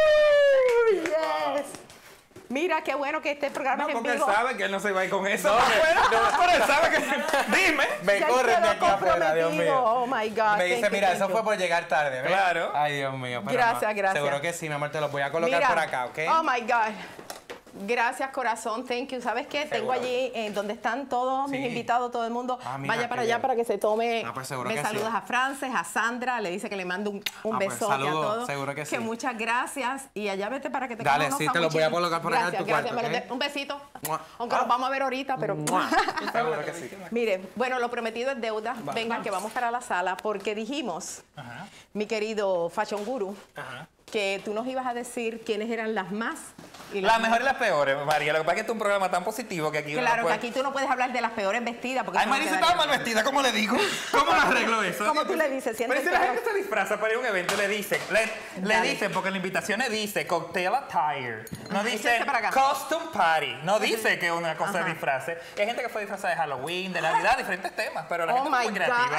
Woo, yes. Mira, qué bueno que este programa No, es en porque él vivo. sabe que él no se va a ir con eso. No, Bueno, no. pero él sabe que... Dime. Me Ya corren quedó de aquí afuera, Dios comprometido. mío. Oh, my God. Me dice, Thank you, mira, thank eso you. fue por llegar tarde, ¿ves? Claro. Ay, Dios mío. pero Gracias, no. gracias. Seguro que sí, mi amor, te los voy a colocar Mira, por acá, ¿ok? Oh my God. Gracias, corazón. Thank you. ¿Sabes qué? Tengo Seguro. allí eh, donde están todos mis Sí. invitados, todo el mundo. Ah, mira, Vaya para qué allá bien. para que se tome. Ah, pues seguro me que saludas sí. a Frances, a Sandra. Le dice que le mando un, un Ah, pues, besote saludos, a todos. seguro que sí. muchas gracias. Y allá vete para que te Dale, comas unos sí, te los voy a sanguchitos. colocar por acá en Gracias, tu gracias. cuarto, Me los ¿ok? de- Un besito. Mua. Aunque Ah. nos vamos a ver ahorita, pero. Seguro que sí. Mire, bueno, lo prometido es deuda. Vengan, que vamos para la sala porque dijimos, Ajá, mi querido Fashion Guru, ajá. que tú nos ibas a decir quiénes eran las más y Las mejores y las peores, María. Lo que pasa es que este es un programa tan positivo que aquí uno Claro, no que puede... aquí tú no puedes hablar de las peores vestidas porque Ay, eso no María se quedaría estaba mal bien. vestida, ¿cómo le digo? ¿Cómo le arreglo eso? ¿Cómo tú le dices? Siento Pero si que- la gente se disfraza para ir a un evento, le dicen, le, le Dale. dicen, porque en la invitación le dice cocktail attire. No dice échate para acá. costume party. No dice que una cosa Ajá. es disfrace. Y hay gente que fue disfrazada de Halloween, de Navidad, diferentes temas, pero la Oh gente es my muy creativa.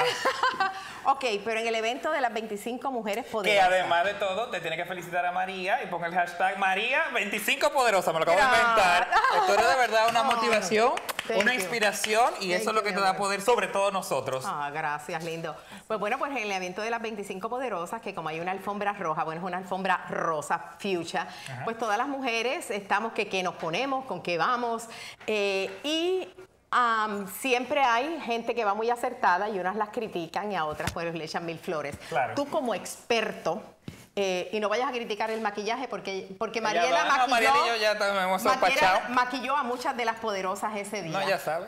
God. Ok, pero en el evento de las veinticinco mujeres Que poderosas. además de todo, te tiene que felicitar a María y ponga el hashtag María veinticinco poderosa. Me lo acabo de Claro. inventar. Esto era de verdad una Oh, motivación, thank una you. inspiración y Thank eso es lo you, que mi te da amor. poder sobre todo nosotros. Ah, gracias, lindo. Pues bueno, pues en el evento de las veinticinco poderosas, que como hay una alfombra roja, bueno, es una alfombra rosa, fuchsia, pues todas las mujeres estamos que qué nos ponemos, con qué vamos, eh, y am, siempre hay gente que va muy acertada y unas las critican y a otras pues le echan mil flores. Claro. Tú como experto, eh, y no vayas a criticar el maquillaje porque, porque Ya Mariela va, no, maquilló, Mariela y yo ya también hemos Mariela apachado. maquilló a muchas de las poderosas ese día. No, ya sabes.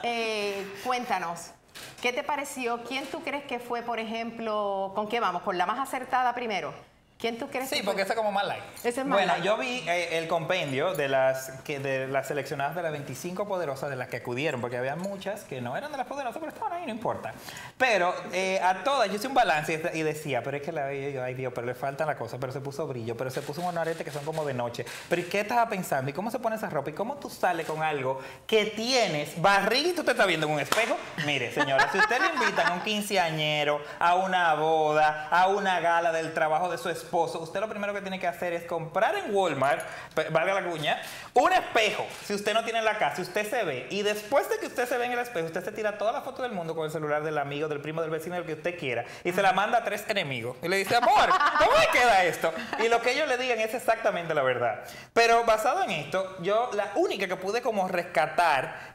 Eh, cuéntanos, ¿qué te pareció? ¿Quién tú crees que fue, por ejemplo, con qué vamos? ¿Con la más acertada primero? ¿Quién tú crees Sí, que porque fue? ese es como más light. Ese es más bueno, light. yo vi eh, el compendio de las que de las seleccionadas de las veinticinco poderosas de las que acudieron, porque había muchas que no eran de las poderosas, pero estaban ahí, no importa. Pero eh, a todas, yo hice un balance y, y decía, pero es que la veía yo, ay Dios, pero le falta la cosa, pero se puso brillo, pero se puso unos aretes que son como de noche. Pero ¿y qué estaba pensando? ¿Y cómo se pone esa ropa? ¿Y cómo tú sales con algo que tienes barriga y tú te estás viendo en un espejo? Mire, señora, si usted le invitan a un quinceañero, a una boda, a una gala del trabajo de su esposo, usted lo primero que tiene que hacer es comprar en Walmart, pe- valga la cuña, un espejo. Si usted no tiene en la casa, usted se ve. Y después de que usted se ve en el espejo, usted se tira toda la foto del mundo con el celular del amigo, del primo, del vecino, del que usted quiera. Y se la manda a tres enemigos. Y le dice, amor, ¿cómo me queda esto? Y lo que ellos le digan es exactamente la verdad. Pero basado en esto, yo la única que pude como rescatar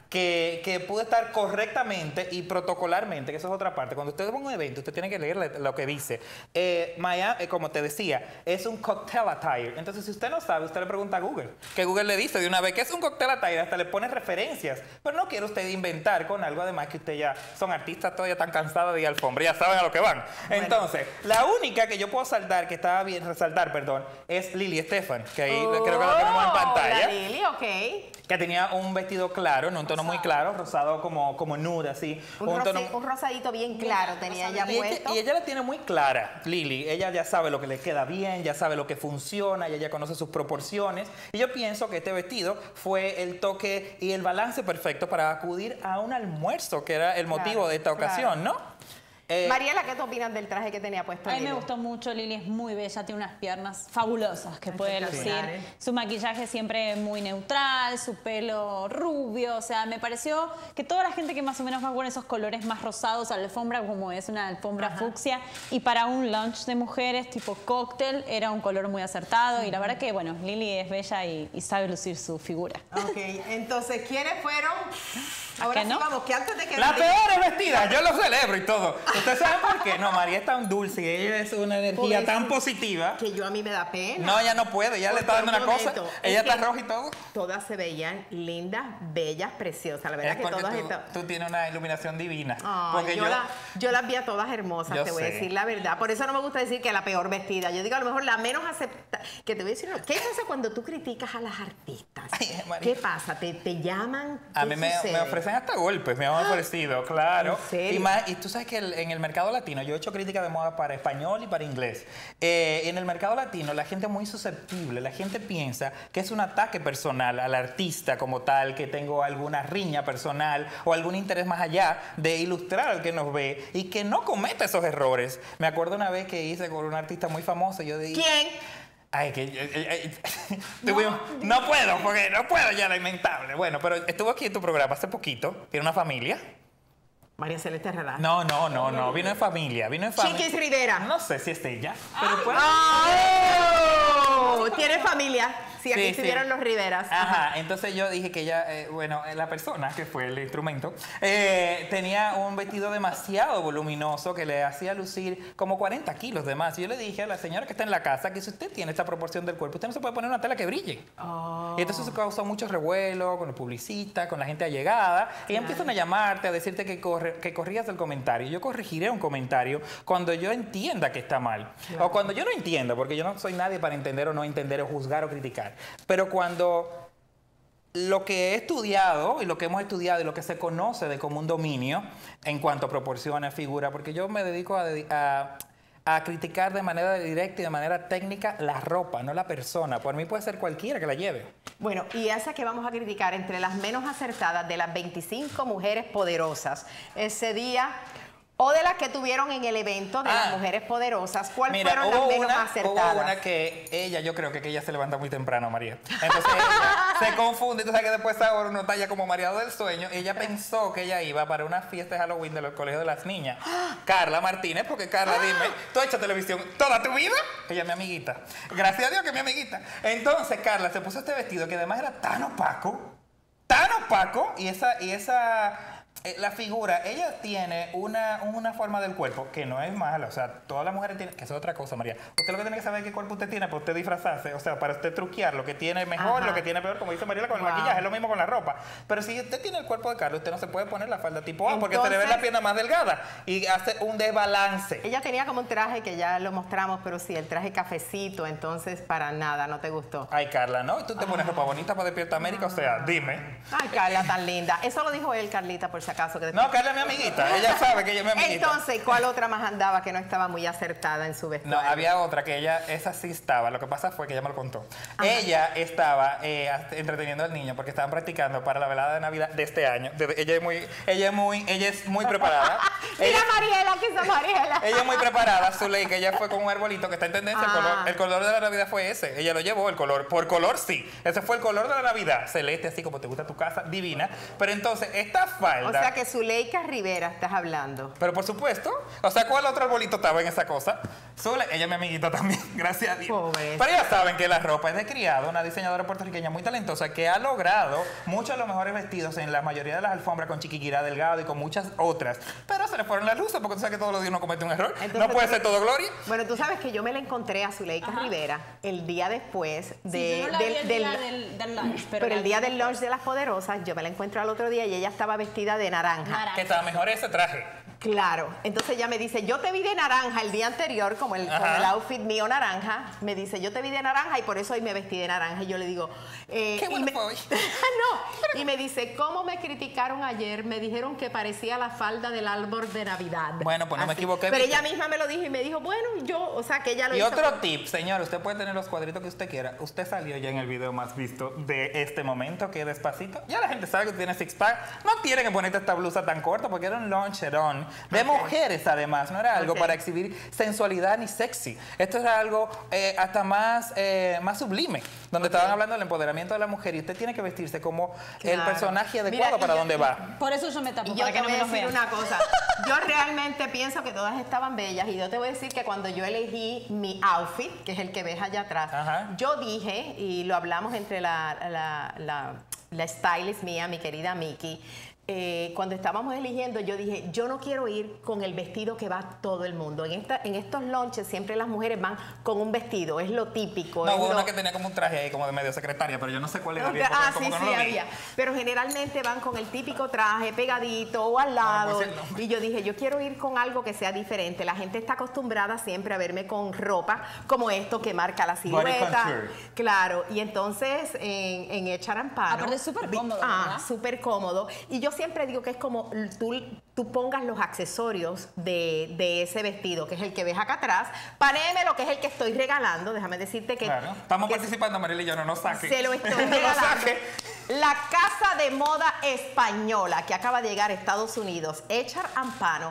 que, que pude estar correctamente y protocolarmente, que eso es otra parte. Cuando usted va a un evento, usted tiene que leer lo que dice. Eh, Maya, eh, como te decía, es un cocktail attire. Entonces, si usted no sabe, usted le pregunta a Google. Que Google le dice de una vez que es un cocktail attire, hasta le pone referencias. Pero no quiere usted inventar con algo, además que usted ya son artistas todavía tan cansados de ir al alfombra, ya saben a lo que van. Bueno. Entonces, la única que yo puedo saltar, que estaba bien, resaltar, perdón, es Lily Estefan, que ahí Oh, creo que la tenemos en pantalla. La Lily, ok. Que tenía un vestido claro, en un tono muy claro, rosado como, como nude, así. Un, un, rose- tono, un rosadito bien claro tenía ella y, ella, puesto. y ella la tiene muy clara, Lily. Ella ya sabe lo que le queda bien, ya sabe lo que funciona, ella ya conoce sus proporciones. Y yo pienso que este vestido fue el toque y el balance perfecto para acudir a un almuerzo, que era el motivo Claro, de esta ocasión, claro. ¿no? Eh, Mariela, ¿qué tú opinas del traje que tenía puesto A mí me Lily? gustó mucho, Lily es muy bella, tiene unas piernas fabulosas que puede lucir. Espectaculares. Su maquillaje siempre muy neutral, su pelo rubio, o sea, me pareció que toda la gente que más o menos va con esos colores más rosados a la alfombra, como es una alfombra fucsia, y para un lunch de mujeres tipo cóctel, era un color muy acertado, y la verdad que, bueno, Lily es bella y, y sabe lucir su figura. Ok, entonces, ¿quiénes fueron? Ahora qué sí, no? vamos, que antes de que... La Lily- peor es vestida, yo lo celebro y todo. ¿Usted sabe por qué? No, María es tan dulce y ella es una energía Pobrecita, tan positiva. Que yo a mí me da pena. No, ella no puede, ella le está Porque dando una un cosa. momento, Ella es está que roja y todo. Todas se veían lindas, bellas, preciosas. La verdad Es que porque todas tú, estaban... tú tienes una iluminación divina. Ay, porque yo, yo, la- yo las vi a todas hermosas, Yo te voy a sé. decir la verdad. Por eso no me gusta decir que la peor vestida. Yo digo a lo mejor la menos aceptada. Que te voy a decir, ¿qué pasa cuando tú criticas a las artistas? Ay, María. ¿Qué pasa? ¿Te, te llaman? a ¿Qué mí me, sucede? me ofrecen hasta golpes, me han ofrecido, claro. ¿En serio? Y, más, y tú sabes que el- en el mercado latino, yo he hecho crítica de moda para español y para inglés. Eh, en el mercado latino la gente es muy susceptible, la gente piensa que es un ataque personal al artista como tal, que tengo alguna riña personal o algún interés más allá de ilustrar al que nos ve y que no cometa esos errores. Me acuerdo una vez que hice con un artista muy famoso, yo dije... ¿Quién? Ay, que eh, eh, eh, tuvimos- no, puedo, porque no puedo ya, lamentable. Bueno, pero estuvo aquí en tu programa hace poquito, tiene una familia. María Celeste Herrera. No, no, no, no, vino en familia, vino en familia. Chiquis Rivera. No sé si es ella, pero pues... ¡Oh! Tiene familia. Sí, aquí Sí, estuvieron sí. los Riveras. Ajá, entonces yo dije que ella, eh, bueno, eh, la persona que fue el instrumento, eh, tenía un vestido demasiado voluminoso que le hacía lucir como cuarenta kilos de más. Y yo le dije a la señora que está en la casa que si usted tiene esta proporción del cuerpo, usted no se puede poner una tela que brille. Oh. Y entonces eso causó mucho revuelo con los publicistas, con la gente allegada. Y empiezan a llamarte, a decirte que, corre, que corrijas el comentario. Yo corregiré un comentario cuando yo entienda que está mal. O cuando yo no entienda, porque yo no soy nadie para entender o no entender o juzgar o criticar. Pero cuando lo que he estudiado y lo que hemos estudiado y lo que se conoce de como un dominio en cuanto a proporciones, figura, porque yo me dedico a, dedi- a, a criticar de manera directa y de manera técnica la ropa, no la persona. Por mí puede ser cualquiera que la lleve. Bueno, y esa que vamos a criticar entre las menos acertadas de las veinticinco mujeres poderosas ese día, o de las que tuvieron en el evento de Ah. las mujeres poderosas, ¿cuáles Mira, fueron las hubo menos una, acertadas? hubo una que ella, yo creo que, que ella se levanta muy temprano, María. Entonces ella se confunde, tú sabes que después ahora uno está ya como mareado del sueño. Ella pensó que ella iba para una fiesta de Halloween del colegio de las niñas. Carla Martínez, porque Carla, dime, ¿tú has hecho televisión toda tu vida? Ella es mi amiguita. Gracias a Dios que es mi amiguita. Entonces Carla se puso este vestido que además era tan opaco, tan opaco, y esa, y esa eh, la figura, ella tiene una, una forma del cuerpo que no es mala. O sea, todas las mujeres tienen, que eso es otra cosa, María. Usted lo que tiene que saber es qué cuerpo usted tiene para usted disfrazarse. O sea, para usted truquear lo que tiene mejor, Ajá. lo que tiene peor, como dice Mariela con Wow. el maquillaje, es lo mismo con la ropa. Pero si usted tiene el cuerpo de Carla, usted no se puede poner la falda tipo A porque se le ve la Entonces- pierna más delgada y hace un desbalance. Ella tenía como un traje que ya lo mostramos, pero sí, el traje cafecito, entonces para nada, ¿no te gustó? Ay, Carla, ¿no? Y tú te pones ropa bonita para Despierta América, o sea, dime. Ay, Carla, tan linda. Eso lo dijo él, Carlita, por si acaso. Que No, Carla es mi amiguita. Ella sabe que ella es mi amiguita. Entonces, ¿cuál otra más andaba que no estaba muy acertada en su No, vestuario? había otra que ella, esa sí estaba. Lo que pasa fue que ella me lo contó. Ella estaba eh, hasta- entreteniendo al niño porque estaban practicando para la velada de Navidad de este año. De- ella es muy, ella es muy, ella es muy preparada. Mira ella, Mariela, que hizo Mariela. ella es muy preparada, Zuley, que ella fue con un arbolito que está en tendencia. El, Ah. color, el color de la Navidad fue ese. Ella lo llevó, el color. Por color sí. Ese fue el color de la Navidad. Celeste, así como te gusta tu casa, divina. Pero entonces, esta falda. O sea, sea que Zuleika Rivera estás hablando. Pero por supuesto, o sea, ¿cuál otro arbolito estaba en esa cosa? Zule, ella es mi amiguita también, gracias a Dios. Pobre. Pero ya saben que la ropa es de Criado, una diseñadora puertorriqueña muy talentosa que ha logrado muchos de los mejores vestidos en la mayoría de las alfombras con Chiquiquirá Delgado y con muchas otras. Pero se le fueron las luces porque tú sabes que todos los días uno comete un error. Entonces, no puede ser todo gloria. Bueno, tú sabes que yo me la encontré a Zuleika Rivera el día después de, Sí, yo no la vi del, el del- día del, del lunch, pero, pero el la día vi del lunch de las poderosas, yo me la encuentro al otro día y ella estaba vestida de naranja. naranja. Que estaba mejor ese traje. Claro, entonces ella me dice, yo te vi de naranja el día anterior, como el, como Ajá. el outfit mío naranja, me dice, yo te vi de naranja y por eso hoy me vestí de naranja. Y yo le digo, eh, Qué y bueno me- fue hoy. no, y me dice, ¿cómo me criticaron ayer? Me dijeron que parecía la falda del árbol de Navidad. Bueno, pues no me equivoqué, Pero ¿viste? ella misma me lo dijo y me dijo, bueno, yo, o sea, que ella lo Y hizo otro con- tip, señor, usted puede tener los cuadritos que usted quiera. Usted salió ya en el video más visto de este momento, que es Despacito. Ya la gente sabe que tú tienes six pack. No tiene que ponerte esta blusa tan corta porque era un loncherón de Ok. mujeres, además. No era algo Ok. para exhibir sensualidad ni sexy. Esto era algo eh, hasta más, eh, más sublime, donde estaban hablando del empoderamiento de la mujer y usted tiene que vestirse como el Claro. personaje Mira, adecuado y para yo- donde va. Por eso yo me tapo, Y yo para te que no voy me a los decir vean. una cosa. Yo realmente pienso que todas estaban bellas y yo te voy a decir que cuando yo elegí mi outfit, que es el que ves allá atrás, Ajá. yo dije, y lo hablamos entre la, la, la, la stylist mía, mi querida Miki, eh, cuando estábamos eligiendo, yo dije, yo no quiero ir con el vestido que va todo el mundo. En, esta, en estos lunches siempre las mujeres van con un vestido, es lo típico. No, es hubo lo- una que tenía como un traje ahí, como de medio secretaria, pero yo no sé cuál era. bien, porque Ah, como sí, que no sí, lo vi. había. Pero generalmente van con el típico traje pegadito o al lado. pues el nombre. Y yo dije, yo quiero ir con algo que sea diferente. La gente está acostumbrada siempre a verme con ropa como esto que marca la silueta. couture. Claro. Y entonces en, en Echar Amparo. Aparte es súper vi- cómodo, Ah, ¿verdad? súper cómodo. Y yo siempre digo que es como tú, tú pongas los accesorios de, de ese vestido, que es el que ves acá atrás. Paréme lo que es el que estoy regalando. Déjame decirte que. Claro. Estamos que participando, Mariela y yo, no nos saque. se lo estoy No nos regalando. saque. La casa de moda española que acaba de llegar a Estados Unidos, Echar Ampano,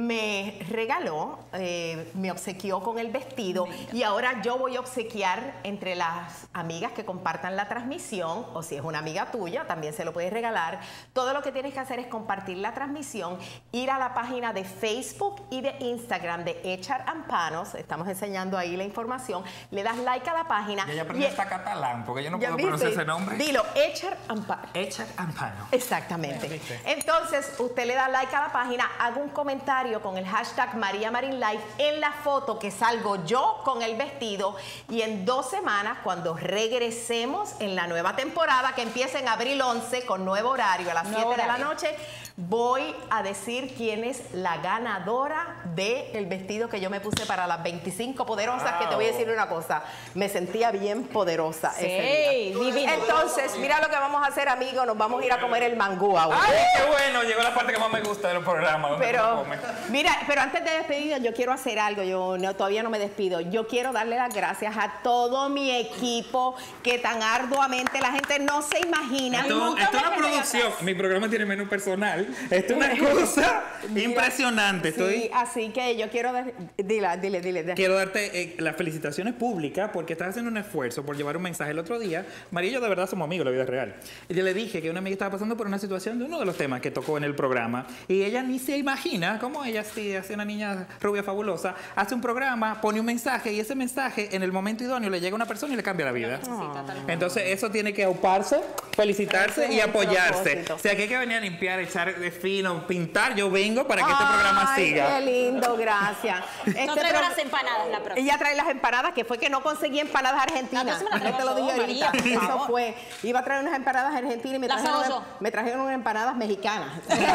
me regaló, eh, me obsequió con el vestido y ahora yo voy a obsequiar entre las amigas que compartan la transmisión, o si es una amiga tuya, también se lo puedes regalar. Todo lo que tienes que hacer es compartir la transmisión, ir a la página de Facebook y de Instagram de Echar Ampanos, estamos enseñando ahí la información, le das like a la página. Ya ya aprendió y- hasta catalán, porque yo no ¿Ya puedo viste? pronunciar ese nombre. Dilo, Echar Ampano. Echar Ampano. Exactamente. ¿Viste? Entonces, usted le da like a la página, haga un comentario con el hashtag María Marín Live en la foto que salgo yo con el vestido y en dos semanas, cuando regresemos en la nueva temporada que empieza en abril once con nuevo horario a las Nuevo siete de la horario. noche, voy a decir quién es la ganadora del vestido que yo me puse para las veinticinco poderosas, que te voy a decir una cosa, me sentía bien poderosa Sí, ese día. divino. Entonces, mira lo que vamos a hacer, amigos, nos vamos a ir a comer el mangú ahora. ¡Ay, qué bueno! Llegó la parte que más me gusta del programa. donde uno Pero, come. mira, pero antes de despedirnos, yo quiero hacer algo. Yo no, todavía no me despido. Yo quiero darle las gracias a todo mi equipo que tan arduamente la gente no se imagina. Esto, Nunca esto es me una gente producción. atrás. Mi programa tiene menú personal. Esto es una cosa impresionante. Sí, Estoy. así que yo quiero dar, dile, dile, dile. dile. Quiero darte eh, las felicitaciones públicas porque estás haciendo un esfuerzo por llevar un mensaje. El otro día, María y yo de verdad somos amigos en la vida real. Y yo le dije que una amiga estaba pasando por una situación de uno de los temas que tocó en el programa y ella ni se imagina cómo ella, sí, hace una niña rubia fabulosa, hace un programa, pone un mensaje y ese mensaje en el momento idóneo le llega a una persona y le cambia la vida. Entonces eso tiene que auparse, felicitarse Ese y es el apoyarse. propósito. O sea, que hay que venir a limpiar, echar de fino, pintar. Yo vengo para que este programa Ay, siga. qué lindo, gracias. Este No traigo pro- las empanadas la próxima. Ella trae las empanadas, que fue que no conseguí empanadas argentinas. La próxima la Yo traigo te lo yo, dije ahorita. María, por Eso favor. fue. Iba a traer unas empanadas argentinas y me Las trajeron, hago yo. me trajeron unas empanadas mexicanas.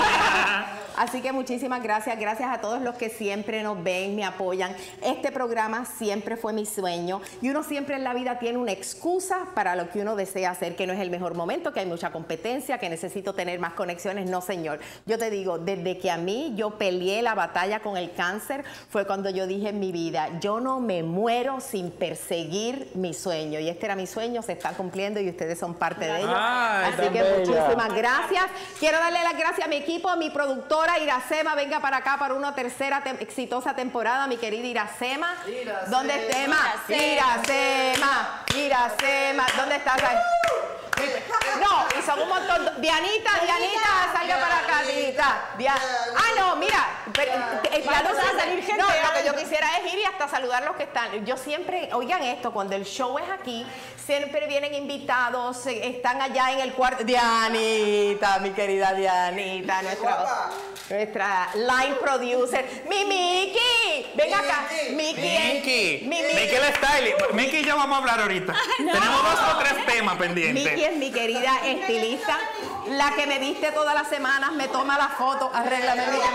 Así que muchísimas gracias. Gracias a todos los que siempre nos ven, me apoyan. Este programa siempre fue mi sueño. Y uno siempre en la vida tiene una excusa para lo que uno desea hacer, que no es el mejor momento, que hay mucha competencia, que necesito tener más conexiones. No, señor. Yo te digo, desde que a mí yo peleé la batalla con el cáncer, fue cuando yo dije en mi vida, yo no me muero sin perseguir mi sueño. Y este era mi sueño, se está cumpliendo y ustedes son parte de ello. Ay, Así tan que bella. muchísimas gracias. Quiero darle las gracias a mi equipo, a mi productora Iracema. Venga para acá para una tercera tem- exitosa temporada, mi querida Iracema. ¿Dónde está Emma? Iracema. Iracema. Iracema. ¿Dónde estás? Ay. No, y son un montón. Dianita, Dianita, salga para acá, Dianita. Dia- Ah, no, mira. Pero, eh, la luz a salir gente No, lo que adentro. yo quisiera es ir y hasta saludar a los que están. Yo siempre, oigan esto, cuando el show es aquí, siempre vienen invitados, eh, están allá en el cuarto. Dianita, mi querida Dianita, nuestra, nuestra line producer. Mi Miki, ven acá. Miki. Miki, Mi Miki el stylist. Miki y yo vamos a hablar ahorita. Tenemos dos o tres temas Miki pendientes. es mi querida estilista, la que me viste todas las semanas, me toma la foto, arréglame bien.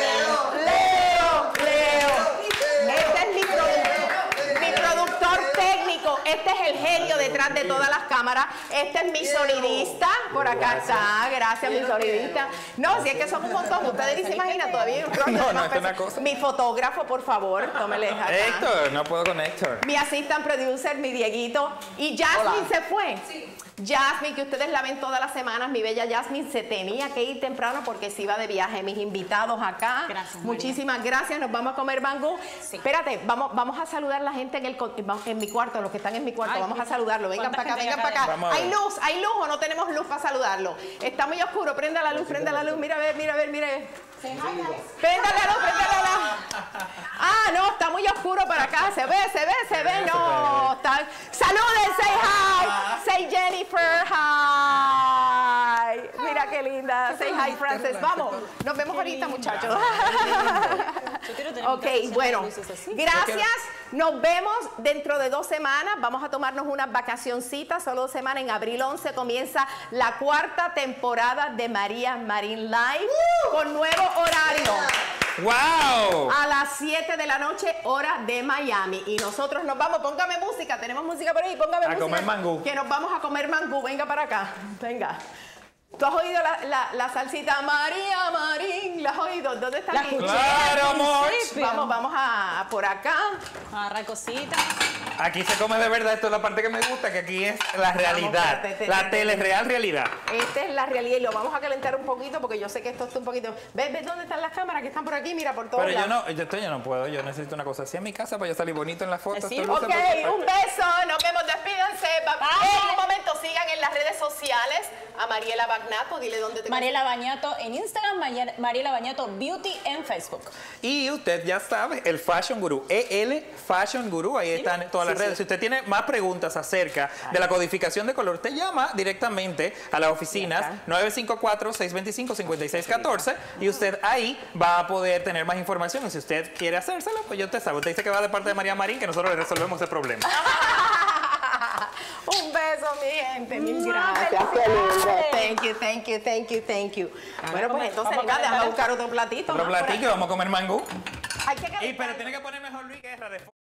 Leo, Leo. Este es mi productor, mi productor técnico, este es el genio detrás de todas las cámaras, este es mi sonidista, por acá está, gracias mi sonidista. No, si es que son un montón, ustedes ni se imaginan todavía hay un rollo No, de no, más esto es una personas. cosa. Mi fotógrafo, por favor, tómele acá. Héctor, no puedo con Héctor. Mi assistant producer, mi Dieguito. Y Jasmine se fue. Jasmine, que ustedes la ven todas las semanas, mi bella Jasmine se tenía que ir temprano porque se iba de viaje. Mis invitados acá. Gracias, María. Muchísimas gracias. Nos vamos a comer mangú. Sí. Espérate, vamos, vamos a saludar a la gente en, el, co- en mi cuarto, los que están en mi cuarto. Ay, vamos a saludarlo. Vengan ¿cuánta para acá, gente vengan hay para acá acá. adentro? ¿Hay luz? ¿Hay luz o no tenemos luz para saludarlo? Está muy oscuro. Prenda la luz, prenda la luz. Mira a ver, mira a ver, mira a ver. Prenda la luz, prenda la luz. Ah, no, está muy oscuro para acá. Se ve, se ve, se ve. No, está. Saluden, say hi. Say Jennifer, hi. Mira qué linda. Say hi, Frances. Vamos, nos vemos ahorita, muchachos. Yo quiero tener Ok, mi casa llena de bueno, luces así. gracias. Nos vemos dentro de dos semanas. Vamos a tomarnos unas vacacioncitas, solo dos semanas. En abril once comienza la cuarta temporada de María Marín Live con nuevo horario. ¡Wow! A las siete de la noche, hora de Miami. Y nosotros nos vamos, póngame música, tenemos música por ahí, póngame A música. comer mangú. Que nos vamos a comer mangú, venga para acá, venga. ¿Tú has oído la, la, la salsita María Marín? ¿La has oído? ¿Dónde está La mi- escuché Claro, al amor. principio. Vamos, vamos a por acá. Agarra cositas. Aquí se come de verdad, esto es la parte que me gusta, que aquí es la realidad. espérate, espérate, La espérate. tele real realidad. Esta es la realidad y lo vamos a calentar un poquito porque yo sé que esto está un poquito. ¿Ves, ves dónde están las cámaras que están por aquí? Mira, por todos Pero yo lados. no, yo, esto yo no puedo, yo necesito una cosa así en mi casa para yo salir bonito en las fotos. Sí, esto luce Ok, perfecto. un beso, nos vemos, despídense. Va- En un momento sigan en las redes sociales a Mariela Bagnato, dile dónde te Mariela Bañato en Instagram, María- Mariela Bañato Beauty en Facebook. Y usted ya sabe, el Fashion Guru, E L Fashion Guru, ahí están en todas las redes. Si usted tiene más preguntas acerca de la codificación de color, te llama directamente a las oficinas nueve cinco cuatro, seis dos cinco, cinco seis uno cuatro y usted ahí va a poder tener más información. Y si usted quiere hacérselo, pues yo te sabe. Usted dice que va de parte de María Marín, que nosotros le resolvemos el problema. Un beso, mi gente. Mil gracias. Qué lindo. Thank you, thank you, thank you, thank you. Bueno, pues entonces, vamos a venga, comer, déjame ¿vale? buscar otro platito. Otro más por platillo, vamos a comer mangú. ahí. Hay que Y pero tiene que poner mejor Luis Guerra de